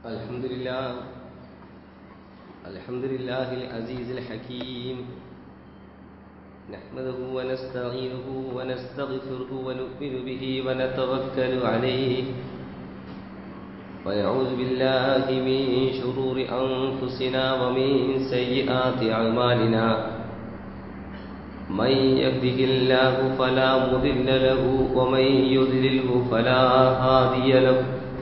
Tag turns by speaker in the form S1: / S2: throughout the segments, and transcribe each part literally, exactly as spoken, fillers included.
S1: الحمد لله الحمد لله العزيز الحكيم نحمده ونستعينه ونستغفره ونؤمن به ونتوكل عليه ونعوذ بالله من شرور أنفسنا ومن سيئات أعمالنا من يهده الله فلا مضل له ومن يضلله فلا هادي له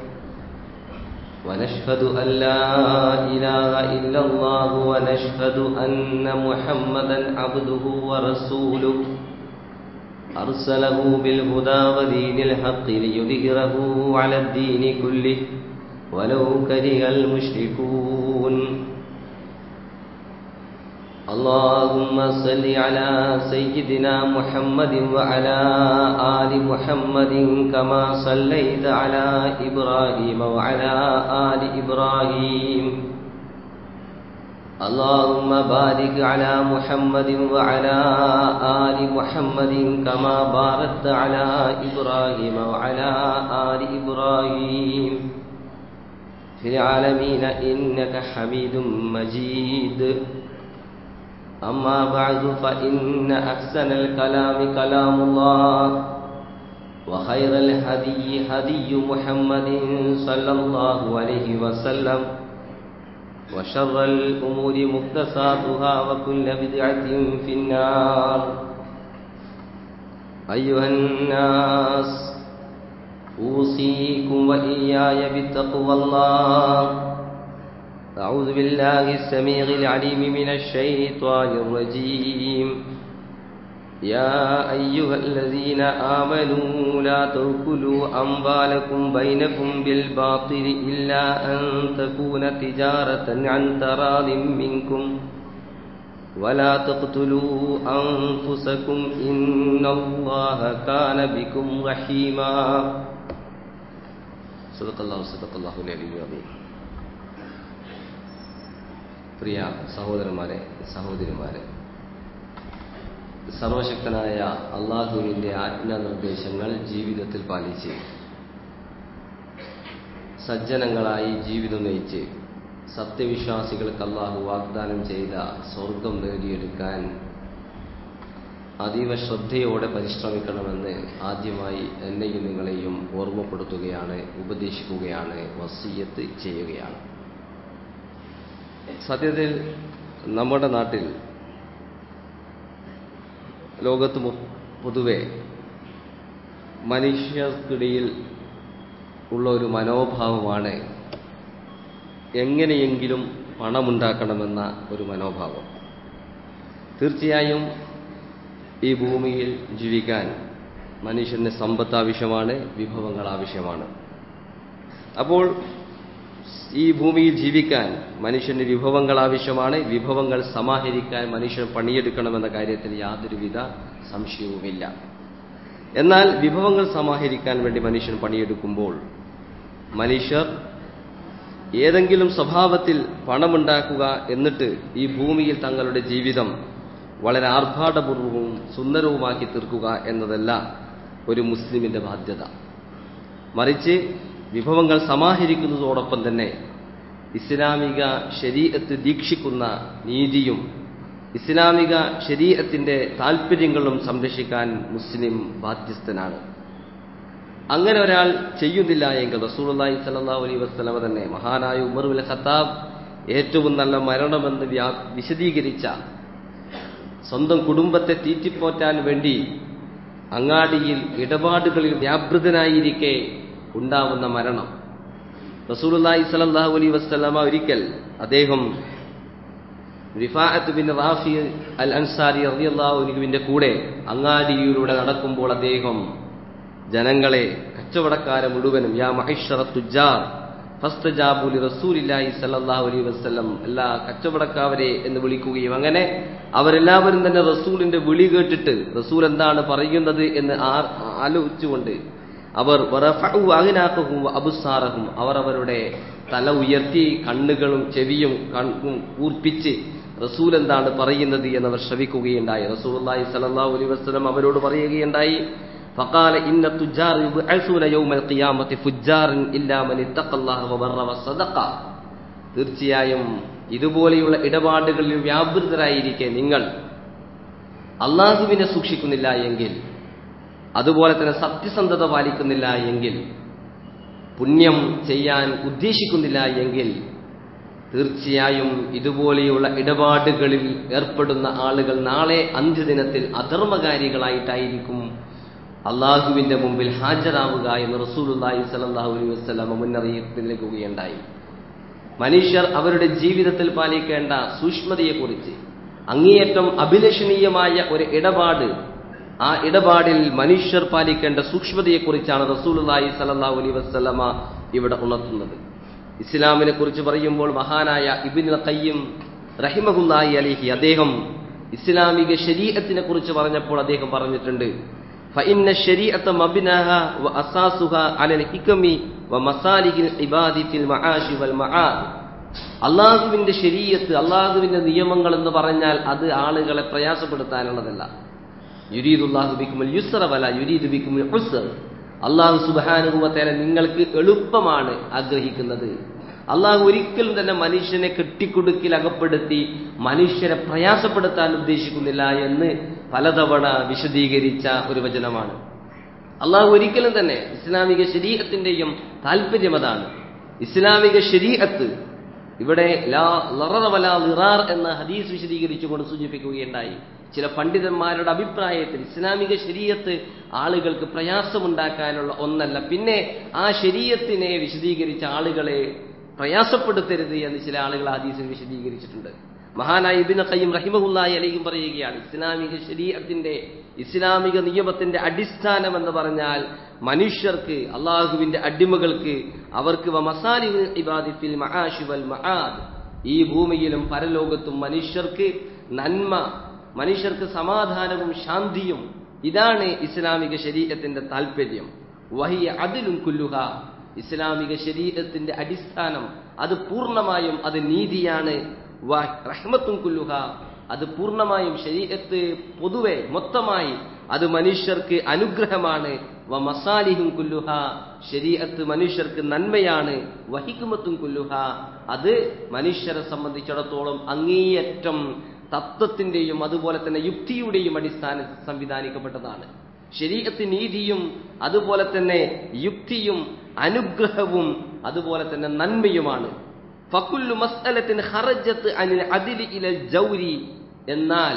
S1: ونشهد أن لا إله إلا الله ونشهد أن محمدا عبده ورسوله أرسله بالهدى ودين الحق ليظهره على الدين كله ولو كره المشركون اللهم صل على سيدنا محمد وعلى آل محمد كما صليت على إبراهيم وعلى آل إبراهيم اللهم بارك على محمد وعلى آل محمد كما باركت على إبراهيم وعلى آل إبراهيم في العالمين إنك حميد مجيد أما بعد فإن أحسن الكلام كلام الله وخير الهدي هدي محمد صلى الله عليه وسلم وشر الأمور محدثاتها وكل بدعة في النار أيها الناس أوصيكم وإياي بتقوى الله أعوذ بالله السميع العليم من الشيطان الرجيم يا أيها الذين آمنوا لا تأكلوا أموالكم بينكم بالباطل إلا أن تكون تجارة عن تراض منكم ولا تقتلوا أنفسكم إن الله كان بكم رحيما صدق الله صدق الله العلي العظيم. പ്രിയ സഹോദരന്മാരെ സഹോദരിമാരെ, സർവശക്തനായ അള്ളാഹുവിൻ്റെ ആജ്ഞാനിർദ്ദേശങ്ങൾ ജീവിതത്തിൽ പാലിച്ച് സജ്ജനങ്ങളായി ജീവിതം നയിച്ച് സത്യവിശ്വാസികൾക്ക് അള്ളാഹു വാഗ്ദാനം ചെയ്ത സ്വർഗം നേടിയെടുക്കാൻ അതീവ ശ്രദ്ധയോടെ പരിശ്രമിക്കണമെന്ന് ആദ്യമായി എന്നെയും നിങ്ങളെയും ഓർമ്മപ്പെടുത്തുകയാണ്, ഉപദേശിക്കുകയാണ്, വസിയ്യത്ത് ചെയ്യുകയാണ്. സത്യത്തിൽ നമ്മുടെ നാട്ടിൽ, ലോകത്ത് പൊതുവെ മനുഷ്യർക്കിടയിൽ ഉള്ള ഒരു മനോഭാവമാണ് എങ്ങനെയെങ്കിലും പണമുണ്ടാക്കണമെന്ന ഒരു മനോഭാവം. തീർച്ചയായും ഈ ഭൂമിയിൽ ജീവിക്കാൻ മനുഷ്യന് സമ്പത്ത് ആവശ്യമാണ്, വിഭവങ്ങൾ ആവശ്യമാണ്. അപ്പോൾ ഈ ഭൂമിയിൽ ജീവിക്കാൻ മനുഷ്യന് വിഭവങ്ങൾ ആവശ്യമാണ്. വിഭവങ്ങൾ സമാഹരിക്കാൻ മനുഷ്യൻ പണിയെടുക്കണമെന്ന കാര്യത്തിൽ യാതൊരുവിധ സംശയവുമില്ല. എന്നാൽ വിഭവങ്ങൾ സമാഹരിക്കാൻ വേണ്ടി മനുഷ്യൻ പണിയെടുക്കുമ്പോൾ മനുഷ്യർ ഏതെങ്കിലും സ്വഭാവത്തിൽ പണമുണ്ടാക്കുക, എന്നിട്ട് ഈ ഭൂമിയിൽ തങ്ങളുടെ ജീവിതം വളരെ ആർഭാടപൂർവവും സുന്ദരവുമാക്കി തീർക്കുക എന്നതല്ല ഒരു മുസ്ലിമിന്റെ ബാധ്യത. മറിച്ച് വിഭവങ്ങൾ സമാഹരിക്കുന്നതോടൊപ്പം തന്നെ ഇസ്ലാമിക ശരീഅത്ത് ദീക്ഷിക്കുന്ന നീതിയും ഇസ്ലാമിക ശരീഅത്തിന്റെ താൽപര്യങ്ങളും സംരക്ഷിക്കാൻ മുസ്ലിം ബാധ്യസ്ഥനാണ്. അങ്ങനെ ഒരാൾ ചെയ്യുന്നില്ല എങ്കിൽ റസൂലുള്ളാഹി സ്വല്ലല്ലാഹു അലൈഹി വസല്ലമ തന്നെ മഹാനായ ഉമർ ഇബ്നുൽ ഖത്താബ് ഏറ്റവും നല്ല മരണമെന്ന് വിശദീകരിച്ച, സ്വന്തം കുടുംബത്തെ തീറ്റിപ്പോറ്റാൻ വേണ്ടി അങ്ങാടിയിൽ ഇടപാടുകളിൽ വ്യാപൃതനായിരിക്കെ ഉണ്ടാവുന്ന മരണം. റസൂലുള്ളാഹി സ്വല്ലല്ലാഹു അലൈഹി വസല്ലമ ഒരിക്കൽ അദ്ദേഹം Rifaat bin Rafi al Ansari റളിയല്ലാഹു അൻഹുവിന്റെ കൂടെ അങ്ങാടിയിലൂടെ നടക്കുമ്പോൾ അദ്ദേഹം ജനങ്ങളെ, കച്ചവടക്കാരെ മുഴുവനും യാ മഹ്ശറ തുജാർ ഫസ്തജാബു ലി റസൂലില്ലാഹി സ്വല്ലല്ലാഹു അലൈഹി വസല്ലം, എല്ലാ കച്ചവടക്കാരെ എന്ന് വിളിക്കുകയും അങ്ങനെ അവരെല്ലാവരും തന്നെ റസൂലിന്റെ വിളി കേട്ടിട്ട് റസൂൽ എന്താണ് പറയുന്നത് എന്ന് ആലോചിച്ചുകൊണ്ട് അവർ അബുസാറഹും അവർ അവരുടെ തല ഉയർത്തി കണ്ണുകളും ചെവിയും കണ്ണും കൂർപ്പിച്ച് റസൂൽ എന്താണ് പറയുന്നത് എന്നവർ ശ്രവിക്കുകയുണ്ടായി. റസൂലുള്ളാഹി സ്വല്ലല്ലാഹു അലൈഹി വസല്ലം അവരോട് പറയുകയുണ്ടായി, فقال إن التجار يبعثون يوم القيامة فجارا إلا من اتقى الله وبر وصدق. തീർച്ചയായും ഇതുപോലെയുള്ള ഇടപാടുകളിൽ വ്യാപൃതരായിരിക്കെ നിങ്ങൾ അള്ളാഹുവിനെ സൂക്ഷിക്കുന്നില്ല എങ്കിൽ, അതുപോലെ തന്നെ സത്യസന്ധത പാലിക്കുന്നില്ല എങ്കിൽ, പുണ്യം ചെയ്യാൻ ഉദ്ദേശിക്കുന്നില്ല എങ്കിൽ, തീർച്ചയായും ഇതുപോലെയുള്ള ഇടപാടുകളിൽ ഏർപ്പെടുന്ന ആളുകൾ നാളെ അന്ത്യദിനത്തിൽ അധർമ്മകാരികളായിട്ടായിരിക്കും അള്ളാഹുവിന്റെ മുമ്പിൽ ഹാജരാവുക എന്ന് റസൂലുള്ളാഹി സ്വല്ലല്ലാഹു അലൈഹി വസല്ലം മുന്നറിയിപ്പ് നൽകുകയുണ്ടായി. മനുഷ്യർ അവരുടെ ജീവിതത്തിൽ പാലിക്കേണ്ട സൂക്ഷ്മതയെക്കുറിച്ച്, അങ്ങേയറ്റം അഭിലഷണീയമായ ഒരു ഇടപാട്, ആ ഇടപാടിൽ മനുഷ്യർ പാലിക്കേണ്ട സൂക്ഷ്മതയെക്കുറിച്ചാണ് റസൂലുള്ളാഹി സ്വല്ലല്ലാഹു അലൈഹി വസല്ലമ ഇവിടെ ഉണർത്തുന്നത്. ഇസ്ലാമിനെ കുറിച്ച് പറയുമ്പോൾ മഹാനായ ഇബ്നുൽ ഖയ്യിം റഹിമഹുല്ലാഹി അലൈഹി അദ്ദേഹം ഇസ്ലാമിക ശരീഅത്തിനെ കുറിച്ച് പറഞ്ഞപ്പോൾ അദ്ദേഹം പറഞ്ഞിട്ടുണ്ട്, فإن الشريعة مبناها وأساسها على الحكم ومصالح العباد في المعاش والمعاد. അള്ളാഹുവിന്റെ ശരീഅത്ത്, അള്ളാഹുവിന്റെ നിയമങ്ങൾ എന്ന് പറഞ്ഞാൽ അത് ആളുകളെ പ്രയാസപ്പെടുത്താനുള്ളതല്ല. യുരീദുല്ലാഹു ബിക്കുമുൽ യുസ്ര വല യുരീദു ബിക്കുമുൽ ഉസ്ർ. അള്ളാഹു സുബ്ഹാനഹു വ തആല നിങ്ങൾക്ക് എളുപ്പമാണ് ആഗ്രഹിക്കുന്നത്. അള്ളാഹു ഒരിക്കലും തന്നെ മനുഷ്യനെ കെട്ടിക്കുടുക്കിൽ അകപ്പെടുത്തി മനുഷ്യരെ പ്രയാസപ്പെടുത്താൻ ഉദ്ദേശിക്കുന്നില്ല എന്ന് പലതവണ വിശദീകരിച്ച ഒരു വചനമാണ്. അള്ളാഹു ഒരിക്കലും തന്നെ ഇസ്ലാമിക ശരീഅത്തിന്റെയും താല്പര്യം അതാണ്. ഇസ്ലാമിക ശരീഅത്ത് ഇവിടെ ലാ ലററ വലാ ളിറാർ എന്ന ഹദീസ് വിശദീകരിച്ചുകൊണ്ട് സൂചിപ്പിക്കുകയുണ്ടായി. ചില പണ്ഡിതന്മാരുടെ അഭിപ്രായത്തിൽ ഇസ്ലാമിക ശരീഅത്ത് ആളുകൾക്ക് പ്രയാസമുണ്ടാക്കാനുള്ള ഒന്നല്ല, പിന്നെ ആ ശരീഅത്തിനെ വിശദീകരിച്ച ആളുകളെ പ്രയാസപ്പെടുത്തരുത് എന്ന് ചില ആളുകൾ ഹദീസിൽ വിശദീകരിച്ചിട്ടുണ്ട്. മഹാനായ ഇബ്നു ഖയ്യിം റഹിമഹുല്ലാഹി അലൈഹി പറയുകയാണ്, ഇസ്ലാമിക ശരീഅത്തിന്റെ, ഇസ്ലാമിക നിയമത്തിന്റെ അടിസ്ഥാനം എന്ന് പറഞ്ഞാൽ മനുഷ്യർക്ക്, അള്ളാഹുവിന്റെ അടിമകൾക്ക് അവർക്ക് വമസാലിഹുൽ ഇബാദി ഫിൽ മആശി വൽ മആദ്, ഈ ഭൂമിയിലും പരലോകത്തും മനുഷ്യർക്ക് നന്മ, മനുഷ്യർക്ക് സമാധാനവും ശാന്തിയും, ഇതാണ് ഇസ്ലാമിക ശരീഅത്തിന്റെ താല്പര്യം. വഹിയ അദ്ലുൻ കുല്ലുഹ, ഇസ്ലാമിക ശരീഅത്തിന്റെ അടിസ്ഥാനം അത് പൂർണ്ണമായും അത് നീതിയാണ്. റഹ്മത്തുൻ കുല്ലുഹ, അത് പൂർണ്ണമായും ശരീഅത്ത് പൊതുവെ മൊത്തമായി അത് മനുഷ്യർക്ക് അനുഗ്രഹമാണ്. വമസാലിഹുൻ കുല്ലുഹ, ശരീഅത്ത് മനുഷ്യർക്ക് നന്മയാണ്. വഹിക്മത്തുൻ കുല്ലുഹ, അത് മനുഷ്യരെ സംബന്ധിച്ചിടത്തോളം അങ്ങേയറ്റം തത്വത്തിന്റെയും അതുപോലെ തന്നെ യുക്തിയുടെയും അടിസ്ഥാനത്തിൽ സംവിധാനിക്കപ്പെട്ടതാണ്. ശരീഅത്ത് നീതിയും അതുപോലെ തന്നെ യുക്തിയും അനുഗ്രഹവും അതുപോലെ തന്നെ നന്മയുമാണ്. ഫകുല്ലു മസ്അലത്തിൻ ഖറജത്ത് അനിൽ അദ്ലി ഇലൽ ജൗരി, എന്നാൽ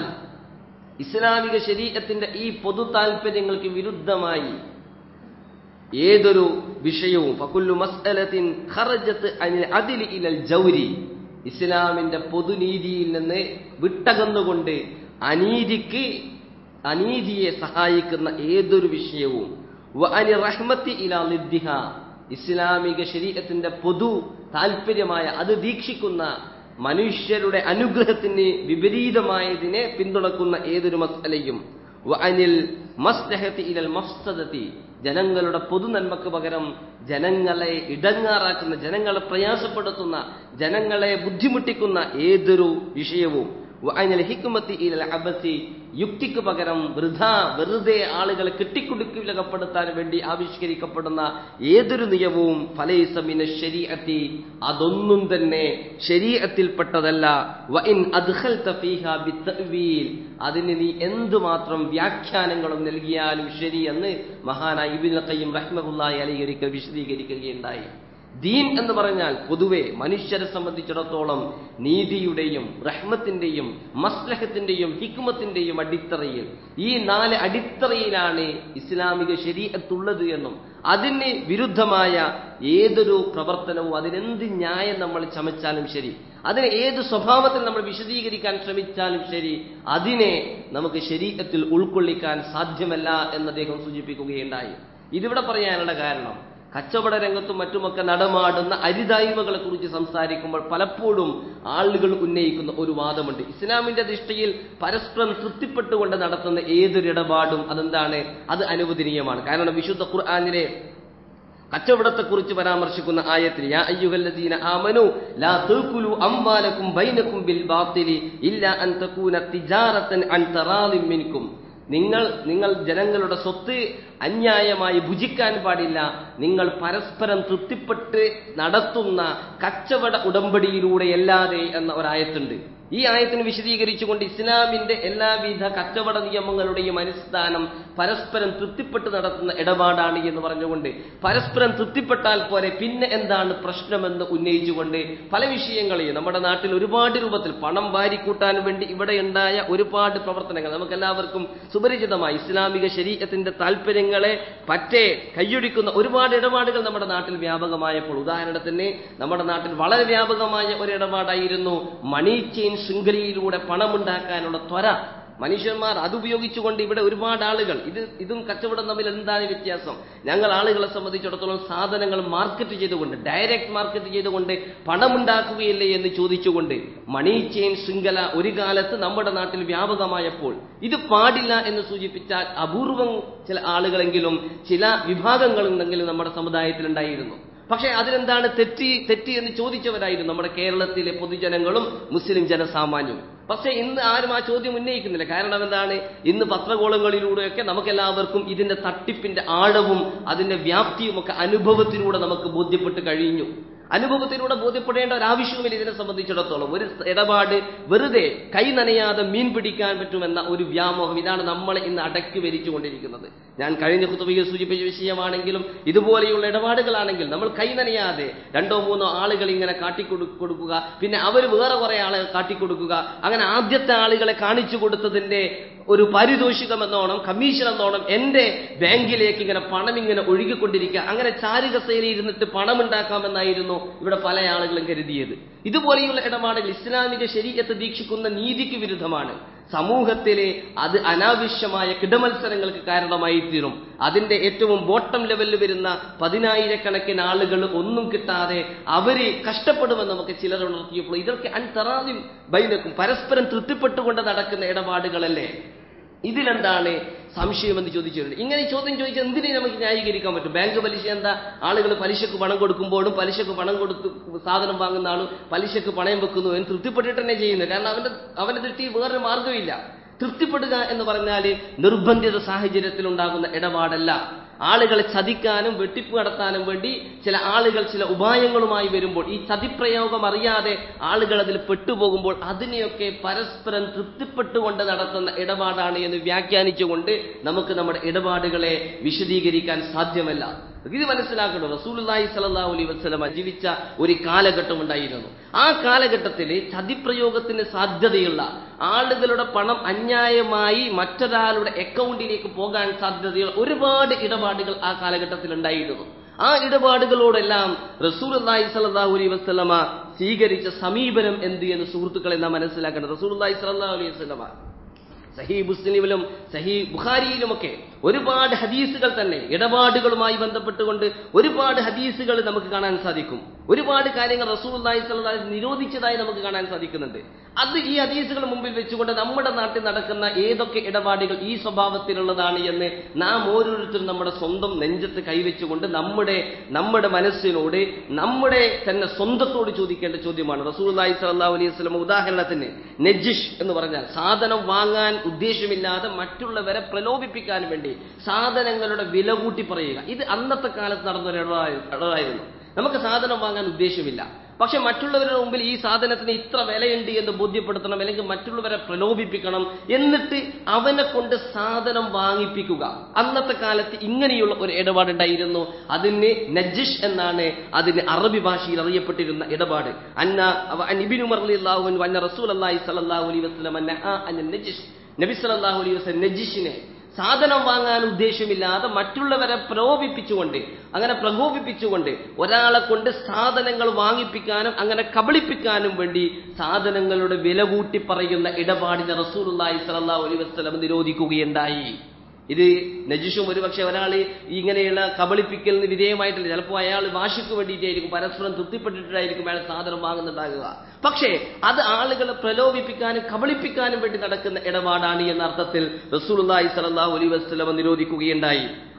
S1: ഇസ്ലാമിക ശരീഅത്തിന്റെ ഈ പൊതു താൽപര്യങ്ങൾക്ക് വിരുദ്ധമായി ഏതൊരു വിഷയവും, ഫകുല്ലു മസ്അലത്തിൻ ഖറജത്ത് അനിൽ അദ്ലി ഇലൽ ജൗരി, ഇസ്ലാമിന്റെ പൊതുനീതിയിൽ നിന്ന് വിട്ടകന്നുകൊണ്ട് അനീതിക്ക് അനീതിയെ സഹായിക്കുന്ന ഏതൊരു വിഷയവും, വഅനി റഹ്മത്തി ഇലാ ലിദ്ദിഹ, ഇസ്ലാമിക ശരീഅത്തിന്റെ പൊതു താല്പര്യമായ അത് വീക്ഷിക്കുന്ന മനുഷ്യരുടെ അനുഗ്രഹത്തിന് വിപരീതമായതിനെ പിന്തുണക്കുന്ന ഏതൊരു മസ്അലയും, വഅനിൽ മസ്ലഹത്തി ഇലൽ മഫ്സദത്തി, ജനങ്ങളുടെ പൊതു നന്മക്ക് പകരം ജനങ്ങളെ ഇടങ്ങാറാക്കുന്ന, ജനങ്ങളെ പ്രയാസപ്പെടുത്തുന്ന, ജനങ്ങളെ ബുദ്ധിമുട്ടിക്കുന്ന ഏതൊരു വിഷയവും, വഅനിൽ ഹിക്മത്തി ഇലൽ അബസി, യുക്തിക്ക് പകരം വൃഥാ വെറുതെ ആളുകളെ കെട്ടിക്കുടുക്കിലകപ്പെടുത്താൻ വേണ്ടി ആവിഷ്കരിക്കപ്പെടുന്ന ഏതൊരു നിയമവും ഫലൈസ മിനശ് ശരീഅത്തി, അതൊന്നും തന്നെ ശരീഅത്തിൽപ്പെട്ടതല്ല. വഇൻ അദ്ഖൽത ഫീഹാ ബിത്തഅ്വീൽ, അതിന് നീ എന്തുമാത്രം വ്യാഖ്യാനങ്ങളും നൽകിയാലും ശരി എന്ന് മഹാനായ ഇബ്നുൽ ഖയ്യിം റഹിമഹുല്ലാഹി അലൈഹി ഒരിക്കൽ വിശദീകരിക്കുകയുണ്ടായി. ദീൻ എന്ന് പറഞ്ഞാൽ പൊതുവെ മനുഷ്യരെ സംബന്ധിച്ചിടത്തോളം നീതിയുടെയും റഹ്മത്തിന്റെയും മസ്ലഹത്തിന്റെയും ഹിക്മത്തിന്റെയും അടിത്തറയിൽ, ഈ നാല് അടിത്തറയിലാണ് ഇസ്ലാമിക ശരീഅത്തുള്ളത് എന്നും അതിന് വിരുദ്ധമായ ഏതൊരു പ്രവർത്തനവും, അതിനെന്ത് ന്യായം നമ്മൾ ചമച്ചാലും ശരി, അതിനെ ഏത് സ്വഭാവത്തിൽ നമ്മൾ വിശദീകരിക്കാൻ ശ്രമിച്ചാലും ശരി, അതിനെ നമുക്ക് ശരീഅത്തിൽ ഉൾക്കൊള്ളിക്കാൻ സാധ്യമല്ല എന്ന് അദ്ദേഹം സൂചിപ്പിക്കുകയുണ്ടായി. ഇതിവിടെ പറയാനുള്ള കാരണം, കച്ചവട രംഗത്തും മറ്റുമൊക്കെ നടമാടുന്ന അരിതായ്മകളെ കുറിച്ച് സംസാരിക്കുമ്പോൾ പലപ്പോഴും ആളുകൾ ഉന്നയിക്കുന്ന ഒരു വാദമുണ്ട്. ഇസ്ലാമിന്റെ ദൃഷ്ടിയിൽ പരസ്പരം തൃപ്തിപ്പെട്ടുകൊണ്ട് നടത്തുന്ന ഏതൊരു ഇടപാടും അതെന്താണ്, അത് അനുവദനീയമാണ്. കാരണം വിശുദ്ധ ഖുർആനിലെ കച്ചവടത്തെക്കുറിച്ച് പരാമർശിക്കുന്ന ആയത്തിൽ യാ അയ്യുഹല്ലദീന ആമനു ലാ തഅകുലു അംവാലകും ബൈനകും ബിൽ ബാത്തിലി ഇല്ലാ അൻ തകൂന തിജാറതൻ അൻ തറാദിൻ മിൻകും, നിങ്ങൾ നിങ്ങൾ ജനങ്ങളുടെ സ്വത്ത് അന്യായമായി ഭുജിക്കാൻ പാടില്ല. നിങ്ങൾ പരസ്പരം തൃപ്തിപ്പെട്ട് നടത്തുന്ന കച്ചവട ഉടമ്പടിയിലൂടെയല്ലാതെ എന്ന ഒരായത്തുണ്ട്. ഈ ആയത്തിന് വിശദീകരിച്ചുകൊണ്ട് ഇസ്ലാമിന്റെ എല്ലാവിധ കച്ചവട നിയമങ്ങളുടെയും അടിസ്ഥാനം പരസ്പരം തൃപ്തിപ്പെട്ട് നടത്തുന്ന ഇടപാടാണ് എന്ന് പറഞ്ഞുകൊണ്ട് പരസ്പരം തൃപ്തിപ്പെട്ടാൽ പോരെ പിന്നെ എന്താണ് പ്രശ്നമെന്ന് ഉന്നയിച്ചുകൊണ്ട് പല വിഷയങ്ങളെയും നമ്മുടെ നാട്ടിൽ ഒരുപാട് രൂപത്തിൽ പണം വാരിക്കൂട്ടാൻ വേണ്ടി ഇവിടെ ഉണ്ടായ ഒരുപാട് പ്രവർത്തനങ്ങൾ നമുക്കെല്ലാവർക്കും സുപരിചിതമായി ഇസ്ലാമിക ശരീഅത്തിന്റെ താല്പര്യങ്ങളെ പറ്റേ കൈയൊഴിക്കുന്ന ഒരുപാട് ഇടപാടുകൾ നമ്മുടെ നാട്ടിൽ വ്യാപകമായപ്പോൾ, ഉദാഹരണത്തിന് നമ്മുടെ നാട്ടിൽ വളരെ വ്യാപകമായ ഒരു ഇടപാടായിരുന്നു മണി ചെയിൻ ശൃംഖലയിലൂടെ പണമുണ്ടാക്കാനുള്ള ത്വര. മനുഷ്യന്മാർ അതുപയോഗിച്ചുകൊണ്ട് ഇവിടെ ഒരുപാട് ആളുകൾ ഇത് ഇതും കച്ചവടം തമ്മിൽ എന്താണ് വ്യത്യാസം? ഞങ്ങൾ ആളുകളെ സംബന്ധിച്ചിടത്തോളം സാധനങ്ങൾ മാർക്കറ്റ് ചെയ്തുകൊണ്ട് ഡയറക്റ്റ് മാർക്കറ്റ് ചെയ്തുകൊണ്ട് പണമുണ്ടാക്കുകയില്ലേ എന്ന് ചോദിച്ചുകൊണ്ട് മണി ചെയിൻ ശൃംഖല ഒരു കാലത്ത് നമ്മുടെ നാട്ടിൽ വ്യാപകമായപ്പോൾ ഇത് പാടില്ല എന്ന് സൂചിപ്പിച്ചാൽ അപൂർവം ചില ആളുകളെങ്കിലും ചില വിഭാഗങ്ങളുണ്ടെങ്കിലും നമ്മുടെ സമുദായത്തിൽ ഉണ്ടായിരുന്നു. പക്ഷെ അതിലെന്താണ് തെറ്റി തെറ്റി എന്ന് ചോദിച്ചവരായിരുന്നു നമ്മുടെ കേരളത്തിലെ പൊതുജനങ്ങളും മുസ്ലിം ജനസാമാന്യവും. പക്ഷെ ഇന്ന് ആരും ആ ചോദ്യം ഉന്നയിക്കുന്നില്ല. കാരണം എന്താണ്? ഇന്ന് പത്രകോളങ്ങളിലൂടെയൊക്കെ നമുക്കെല്ലാവർക്കും ഇതിന്റെ തട്ടിപ്പിന്റെ ആഴവും അതിന്റെ വ്യാപ്തിയും ഒക്കെ അനുഭവത്തിലൂടെ നമുക്ക് ബോധ്യപ്പെട്ട് കഴിഞ്ഞു. അനുഭവത്തിലൂടെ ബോധ്യപ്പെടേണ്ട ഒരു ആവശ്യവുമില്ല ഇതിനെ സംബന്ധിച്ചിടത്തോളം. ഒരു ഇടപാട് വെറുതെ കൈ നനയാതെ മീൻ പിടിക്കാൻ പറ്റുമെന്ന ഒരു വ്യാമോഹം, ഇതാണ് നമ്മളെ ഇന്ന് അടക്കി ഭരിച്ചുകൊണ്ടിരിക്കുന്നത്. ഞാൻ കഴിഞ്ഞ ഖുതുബയിൽ സൂചിപ്പിച്ച വിഷയമാണെങ്കിലും ഇതുപോലെയുള്ള ഇടപാടുകളാണെങ്കിൽ നമ്മൾ കൈ നനയാതെ രണ്ടോ മൂന്നോ ആളുകൾ ഇങ്ങനെ കാട്ടിക്കൊടുക്കുക, പിന്നെ അവർ വേറെ കുറെ ആളുകൾ കാട്ടിക്കൊടുക്കുക, അങ്ങനെ ആദ്യത്തെ ആളുകളെ കാണിച്ചു കൊടുത്തതിന്റെ ഒരു പാരിതോഷികം എന്നോണം കമ്മീഷൻ എന്നോണം എന്റെ ബാങ്കിലേക്ക് ഇങ്ങനെ പണം ഇങ്ങനെ ഒഴുകിക്കൊണ്ടിരിക്കുക, അങ്ങനെ ചാരുകസേനയിൽ ഇരുന്നിട്ട് പണമുണ്ടാക്കാമെന്നായിരുന്നു ഇവിടെ പല ആളുകളും കരുതിയത്. ഇതുപോലെയുള്ള ഇടപാടുകൾ ഇസ്ലാമിക ശരീഅത്ത് ദീക്ഷിക്കുന്ന നീതിക്ക് വിരുദ്ധമാണ്. സമൂഹത്തിലെ അത് അനാവശ്യമായ കിടമത്സരങ്ങൾക്ക് കാരണമായി തീരും. അതിന്റെ ഏറ്റവും ബോട്ടം ലെവലിൽ വരുന്ന പതിനായിരക്കണക്കിന് ആളുകൾ ഒന്നും കിട്ടാതെ അവര് കഷ്ടപ്പെടുമെന്ന് നമുക്ക് ചിലർ ഉണർത്തിയപ്പോൾ ഇതൊക്കെ അൻതറാദിം ബൈനക്കും പരസ്പരം തൃപ്തിപ്പെട്ടുകൊണ്ട് നടക്കുന്ന ഇടപാടുകളല്ലേ? ഇതിലെന്താണ് സംശയമെന്ന് ചോദിച്ചിട്ടുണ്ട്. ഇങ്ങനെ ചോദ്യം ചോദിച്ചാൽ എന്തിനെ നമുക്ക് ന്യായീകരിക്കാൻ പറ്റും? ബാങ്ക് പലിശ എന്താ? ആളുകൾ പലിശക്ക് പണം കൊടുക്കുമ്പോഴും പലിശക്ക് പണം കൊടുത്ത് സാധനം വാങ്ങുന്ന ആളും പലിശക്ക് പണയം വെക്കുന്നു എന്ന് തൃപ്തിപ്പെട്ടിട്ട് തന്നെ ചെയ്യുന്നത്. കാരണം അവന്റെ അവന്റെ ദൃഷ്ടി വേറൊരു മാർഗമില്ല. തൃപ്തിപ്പെടുക എന്ന് പറഞ്ഞാൽ നിർബന്ധിത സാഹചര്യത്തിൽ ഉണ്ടാകുന്ന ഇടപാടല്ല. ആളുകളെ ചതിക്കാനും വെട്ടിപ്പ് നടത്താനും വേണ്ടി ചില ആളുകൾ ചില ഉപായങ്ങളുമായി വരുമ്പോൾ ഈ ചതിപ്രയോഗം അറിയാതെ ആളുകൾ അതിൽ പെട്ടുപോകുമ്പോൾ അതിനെയൊക്കെ പരസ്പരം തൃപ്തിപ്പെട്ടുകൊണ്ട് നടത്തുന്ന ഇടപാടാണ് എന്ന് വ്യാഖ്യാനിച്ചുകൊണ്ട് നമുക്ക് നമ്മുടെ ഇടപാടുകളെ വിശദീകരിക്കാൻ സാധ്യമല്ല. ഇത് മനസ്സിലാക്കണം. റസൂലുള്ളാഹി സ്വല്ലല്ലാഹു അലൈഹി വസല്ലം ജീവിച്ച ഒരു കാലഘട്ടം ഉണ്ടായിരുന്നു. ആ കാലഘട്ടത്തിൽ ചതിപ്രയോഗത്തിന് സാധ്യതയുള്ള ആളുകളുടെ പണം അന്യായമായി മറ്റൊരാളുടെ അക്കൗണ്ടിലേക്ക് പോകാൻ സാധ്യതയുള്ള ഒരുപാട് ഇടപാടുകൾ ആ കാലഘട്ടത്തിൽ ഉണ്ടായിരുന്നു. ആ ഇടപാടുകളോടെല്ലാം റസൂലുള്ളാഹി സ്വല്ലല്ലാഹു അലൈഹി വസല്ലമ സ്വീകരിച്ച സമീപനം എന്ത് എന്ന് സുഹൃത്തുക്കളെ നാം മനസ്സിലാക്കണം. റസൂലുള്ളാഹി സ്വല്ലല്ലാഹു അലൈഹി വസല്ലമ സഹീഹ് മുസ്ലിമിലും സഹീഹ് ബുഖാരിയിലുമൊക്കെ ഒരുപാട് ഹദീസുകൾ തന്നെ ഇടപാടുകളുമായി ബന്ധപ്പെട്ടുകൊണ്ട് ഒരുപാട് ഹദീസുകൾ നമുക്ക് കാണാൻ സാധിക്കും. ഒരുപാട് കാര്യങ്ങൾ റസൂലുള്ളാഹി സ്വല്ലല്ലാഹു അലൈഹി വസല്ലം നിരോധിച്ചതായി നമുക്ക് കാണാൻ സാധിക്കുന്നുണ്ട്. അത് ഈ ഹദീസുകൾ മുമ്പിൽ വെച്ചുകൊണ്ട് നമ്മുടെ നാട്ടിൽ നടക്കുന്ന ഏതൊക്കെ ഇടപാടുകൾ ഈ സ്വഭാവത്തിലുള്ളതാണ് എന്ന് നാം ഓരോരുത്തരും നമ്മുടെ സ്വന്തം നെഞ്ചത്ത് കൈവച്ചുകൊണ്ട് നമ്മുടെ നമ്മുടെ മനസ്സിനോട് നമ്മുടെ തന്നെ സ്വന്തത്തോട് ചോദിക്കേണ്ട ചോദ്യമാണ്. റസൂലുള്ളാഹി സ്വല്ലല്ലാഹു അലൈഹി വസല്ലം ഉദാഹരണത്തിന് നജിഷ് എന്ന് പറഞ്ഞാൽ സാധനം വാങ്ങാൻ ഉദ്ദേശമില്ലാതെ മറ്റുള്ളവരെ പ്രലോഭിപ്പിക്കാൻ വേണ്ടി സാധനങ്ങളുടെ വില കൂട്ടി പറയുക. ഇത് അന്നത്തെ കാലത്ത് നടന്നൊരു ഇടപാടായിരുന്നു. നമുക്ക് സാധനം വാങ്ങാൻ ഉദ്ദേശമില്ല, പക്ഷെ മറ്റുള്ളവരുടെ മുമ്പിൽ ഈ സാധനത്തിന് ഇത്ര വിലയുണ്ട് എന്ന് ബോധ്യപ്പെടുത്തണം, അല്ലെങ്കിൽ മറ്റുള്ളവരെ പ്രലോഭിപ്പിക്കണം, എന്നിട്ട് അവനെ കൊണ്ട് സാധനം വാങ്ങിപ്പിക്കുക. അന്നത്തെ കാലത്ത് ഇങ്ങനെയുള്ള ഒരു ഇടപാടുണ്ടായിരുന്നു. അതിന് നജിഷ് എന്നാണ് അതിന് അറബി ഭാഷയിൽ അറിയപ്പെട്ടിരുന്ന ഇടപാട്. അന്ന ഇബ്നു ഉമർ റളിയല്ലാഹു അൻഹു അന്ന റസൂലുള്ളാഹി സ്വല്ലല്ലാഹു അലൈഹി വസല്ലം നഹാ അൻ നജിഷ്, നബി സല്ലല്ലാഹു അലൈഹി വസല്ലം നജിഷിനെ സാധനം വാങ്ങാൻ ഉദ്ദേശമില്ലാതെ മറ്റുള്ളവരെ പ്രലോഭിപ്പിച്ചുകൊണ്ട് അങ്ങനെ പ്രകോപിപ്പിച്ചുകൊണ്ട് ഒരാളെ കൊണ്ട് സാധനങ്ങൾ വാങ്ങിപ്പിക്കാനും അങ്ങനെ കബളിപ്പിക്കാനും വേണ്ടി സാധനങ്ങളുടെ വില കൂട്ടി പറയുന്ന ഇടപാടിനെ റസൂലുള്ളാഹി സ്വല്ലല്ലാഹു അലൈഹി വസല്ലം നിരോധിക്കുകയുണ്ടായി. ഇത് നജിഷും ഒരുപക്ഷെ ഒരാൾ ഇങ്ങനെയുള്ള കബളിപ്പിക്കലിന് വിധേയമായിട്ടില്ല. ചിലപ്പോൾ അയാൾ വാശിക്ക് വേണ്ടിയിട്ടായിരിക്കും, പരസ്പരം തൃപ്തിപ്പെട്ടിട്ടായിരിക്കും അയാൾ സാധനം വാങ്ങുന്നുണ്ടാകുക. പക്ഷേ അത് ആളുകളെ പ്രലോഭിപ്പിക്കാനും കബളിപ്പിക്കാനും വേണ്ടി നടക്കുന്ന ഇടപാടാണ് എന്ന അർത്ഥത്തിൽ റസൂലുള്ളാഹി സ്വല്ലല്ലാഹു അലൈഹി വസല്ലം നിരോധിക്കുകയുണ്ടായി.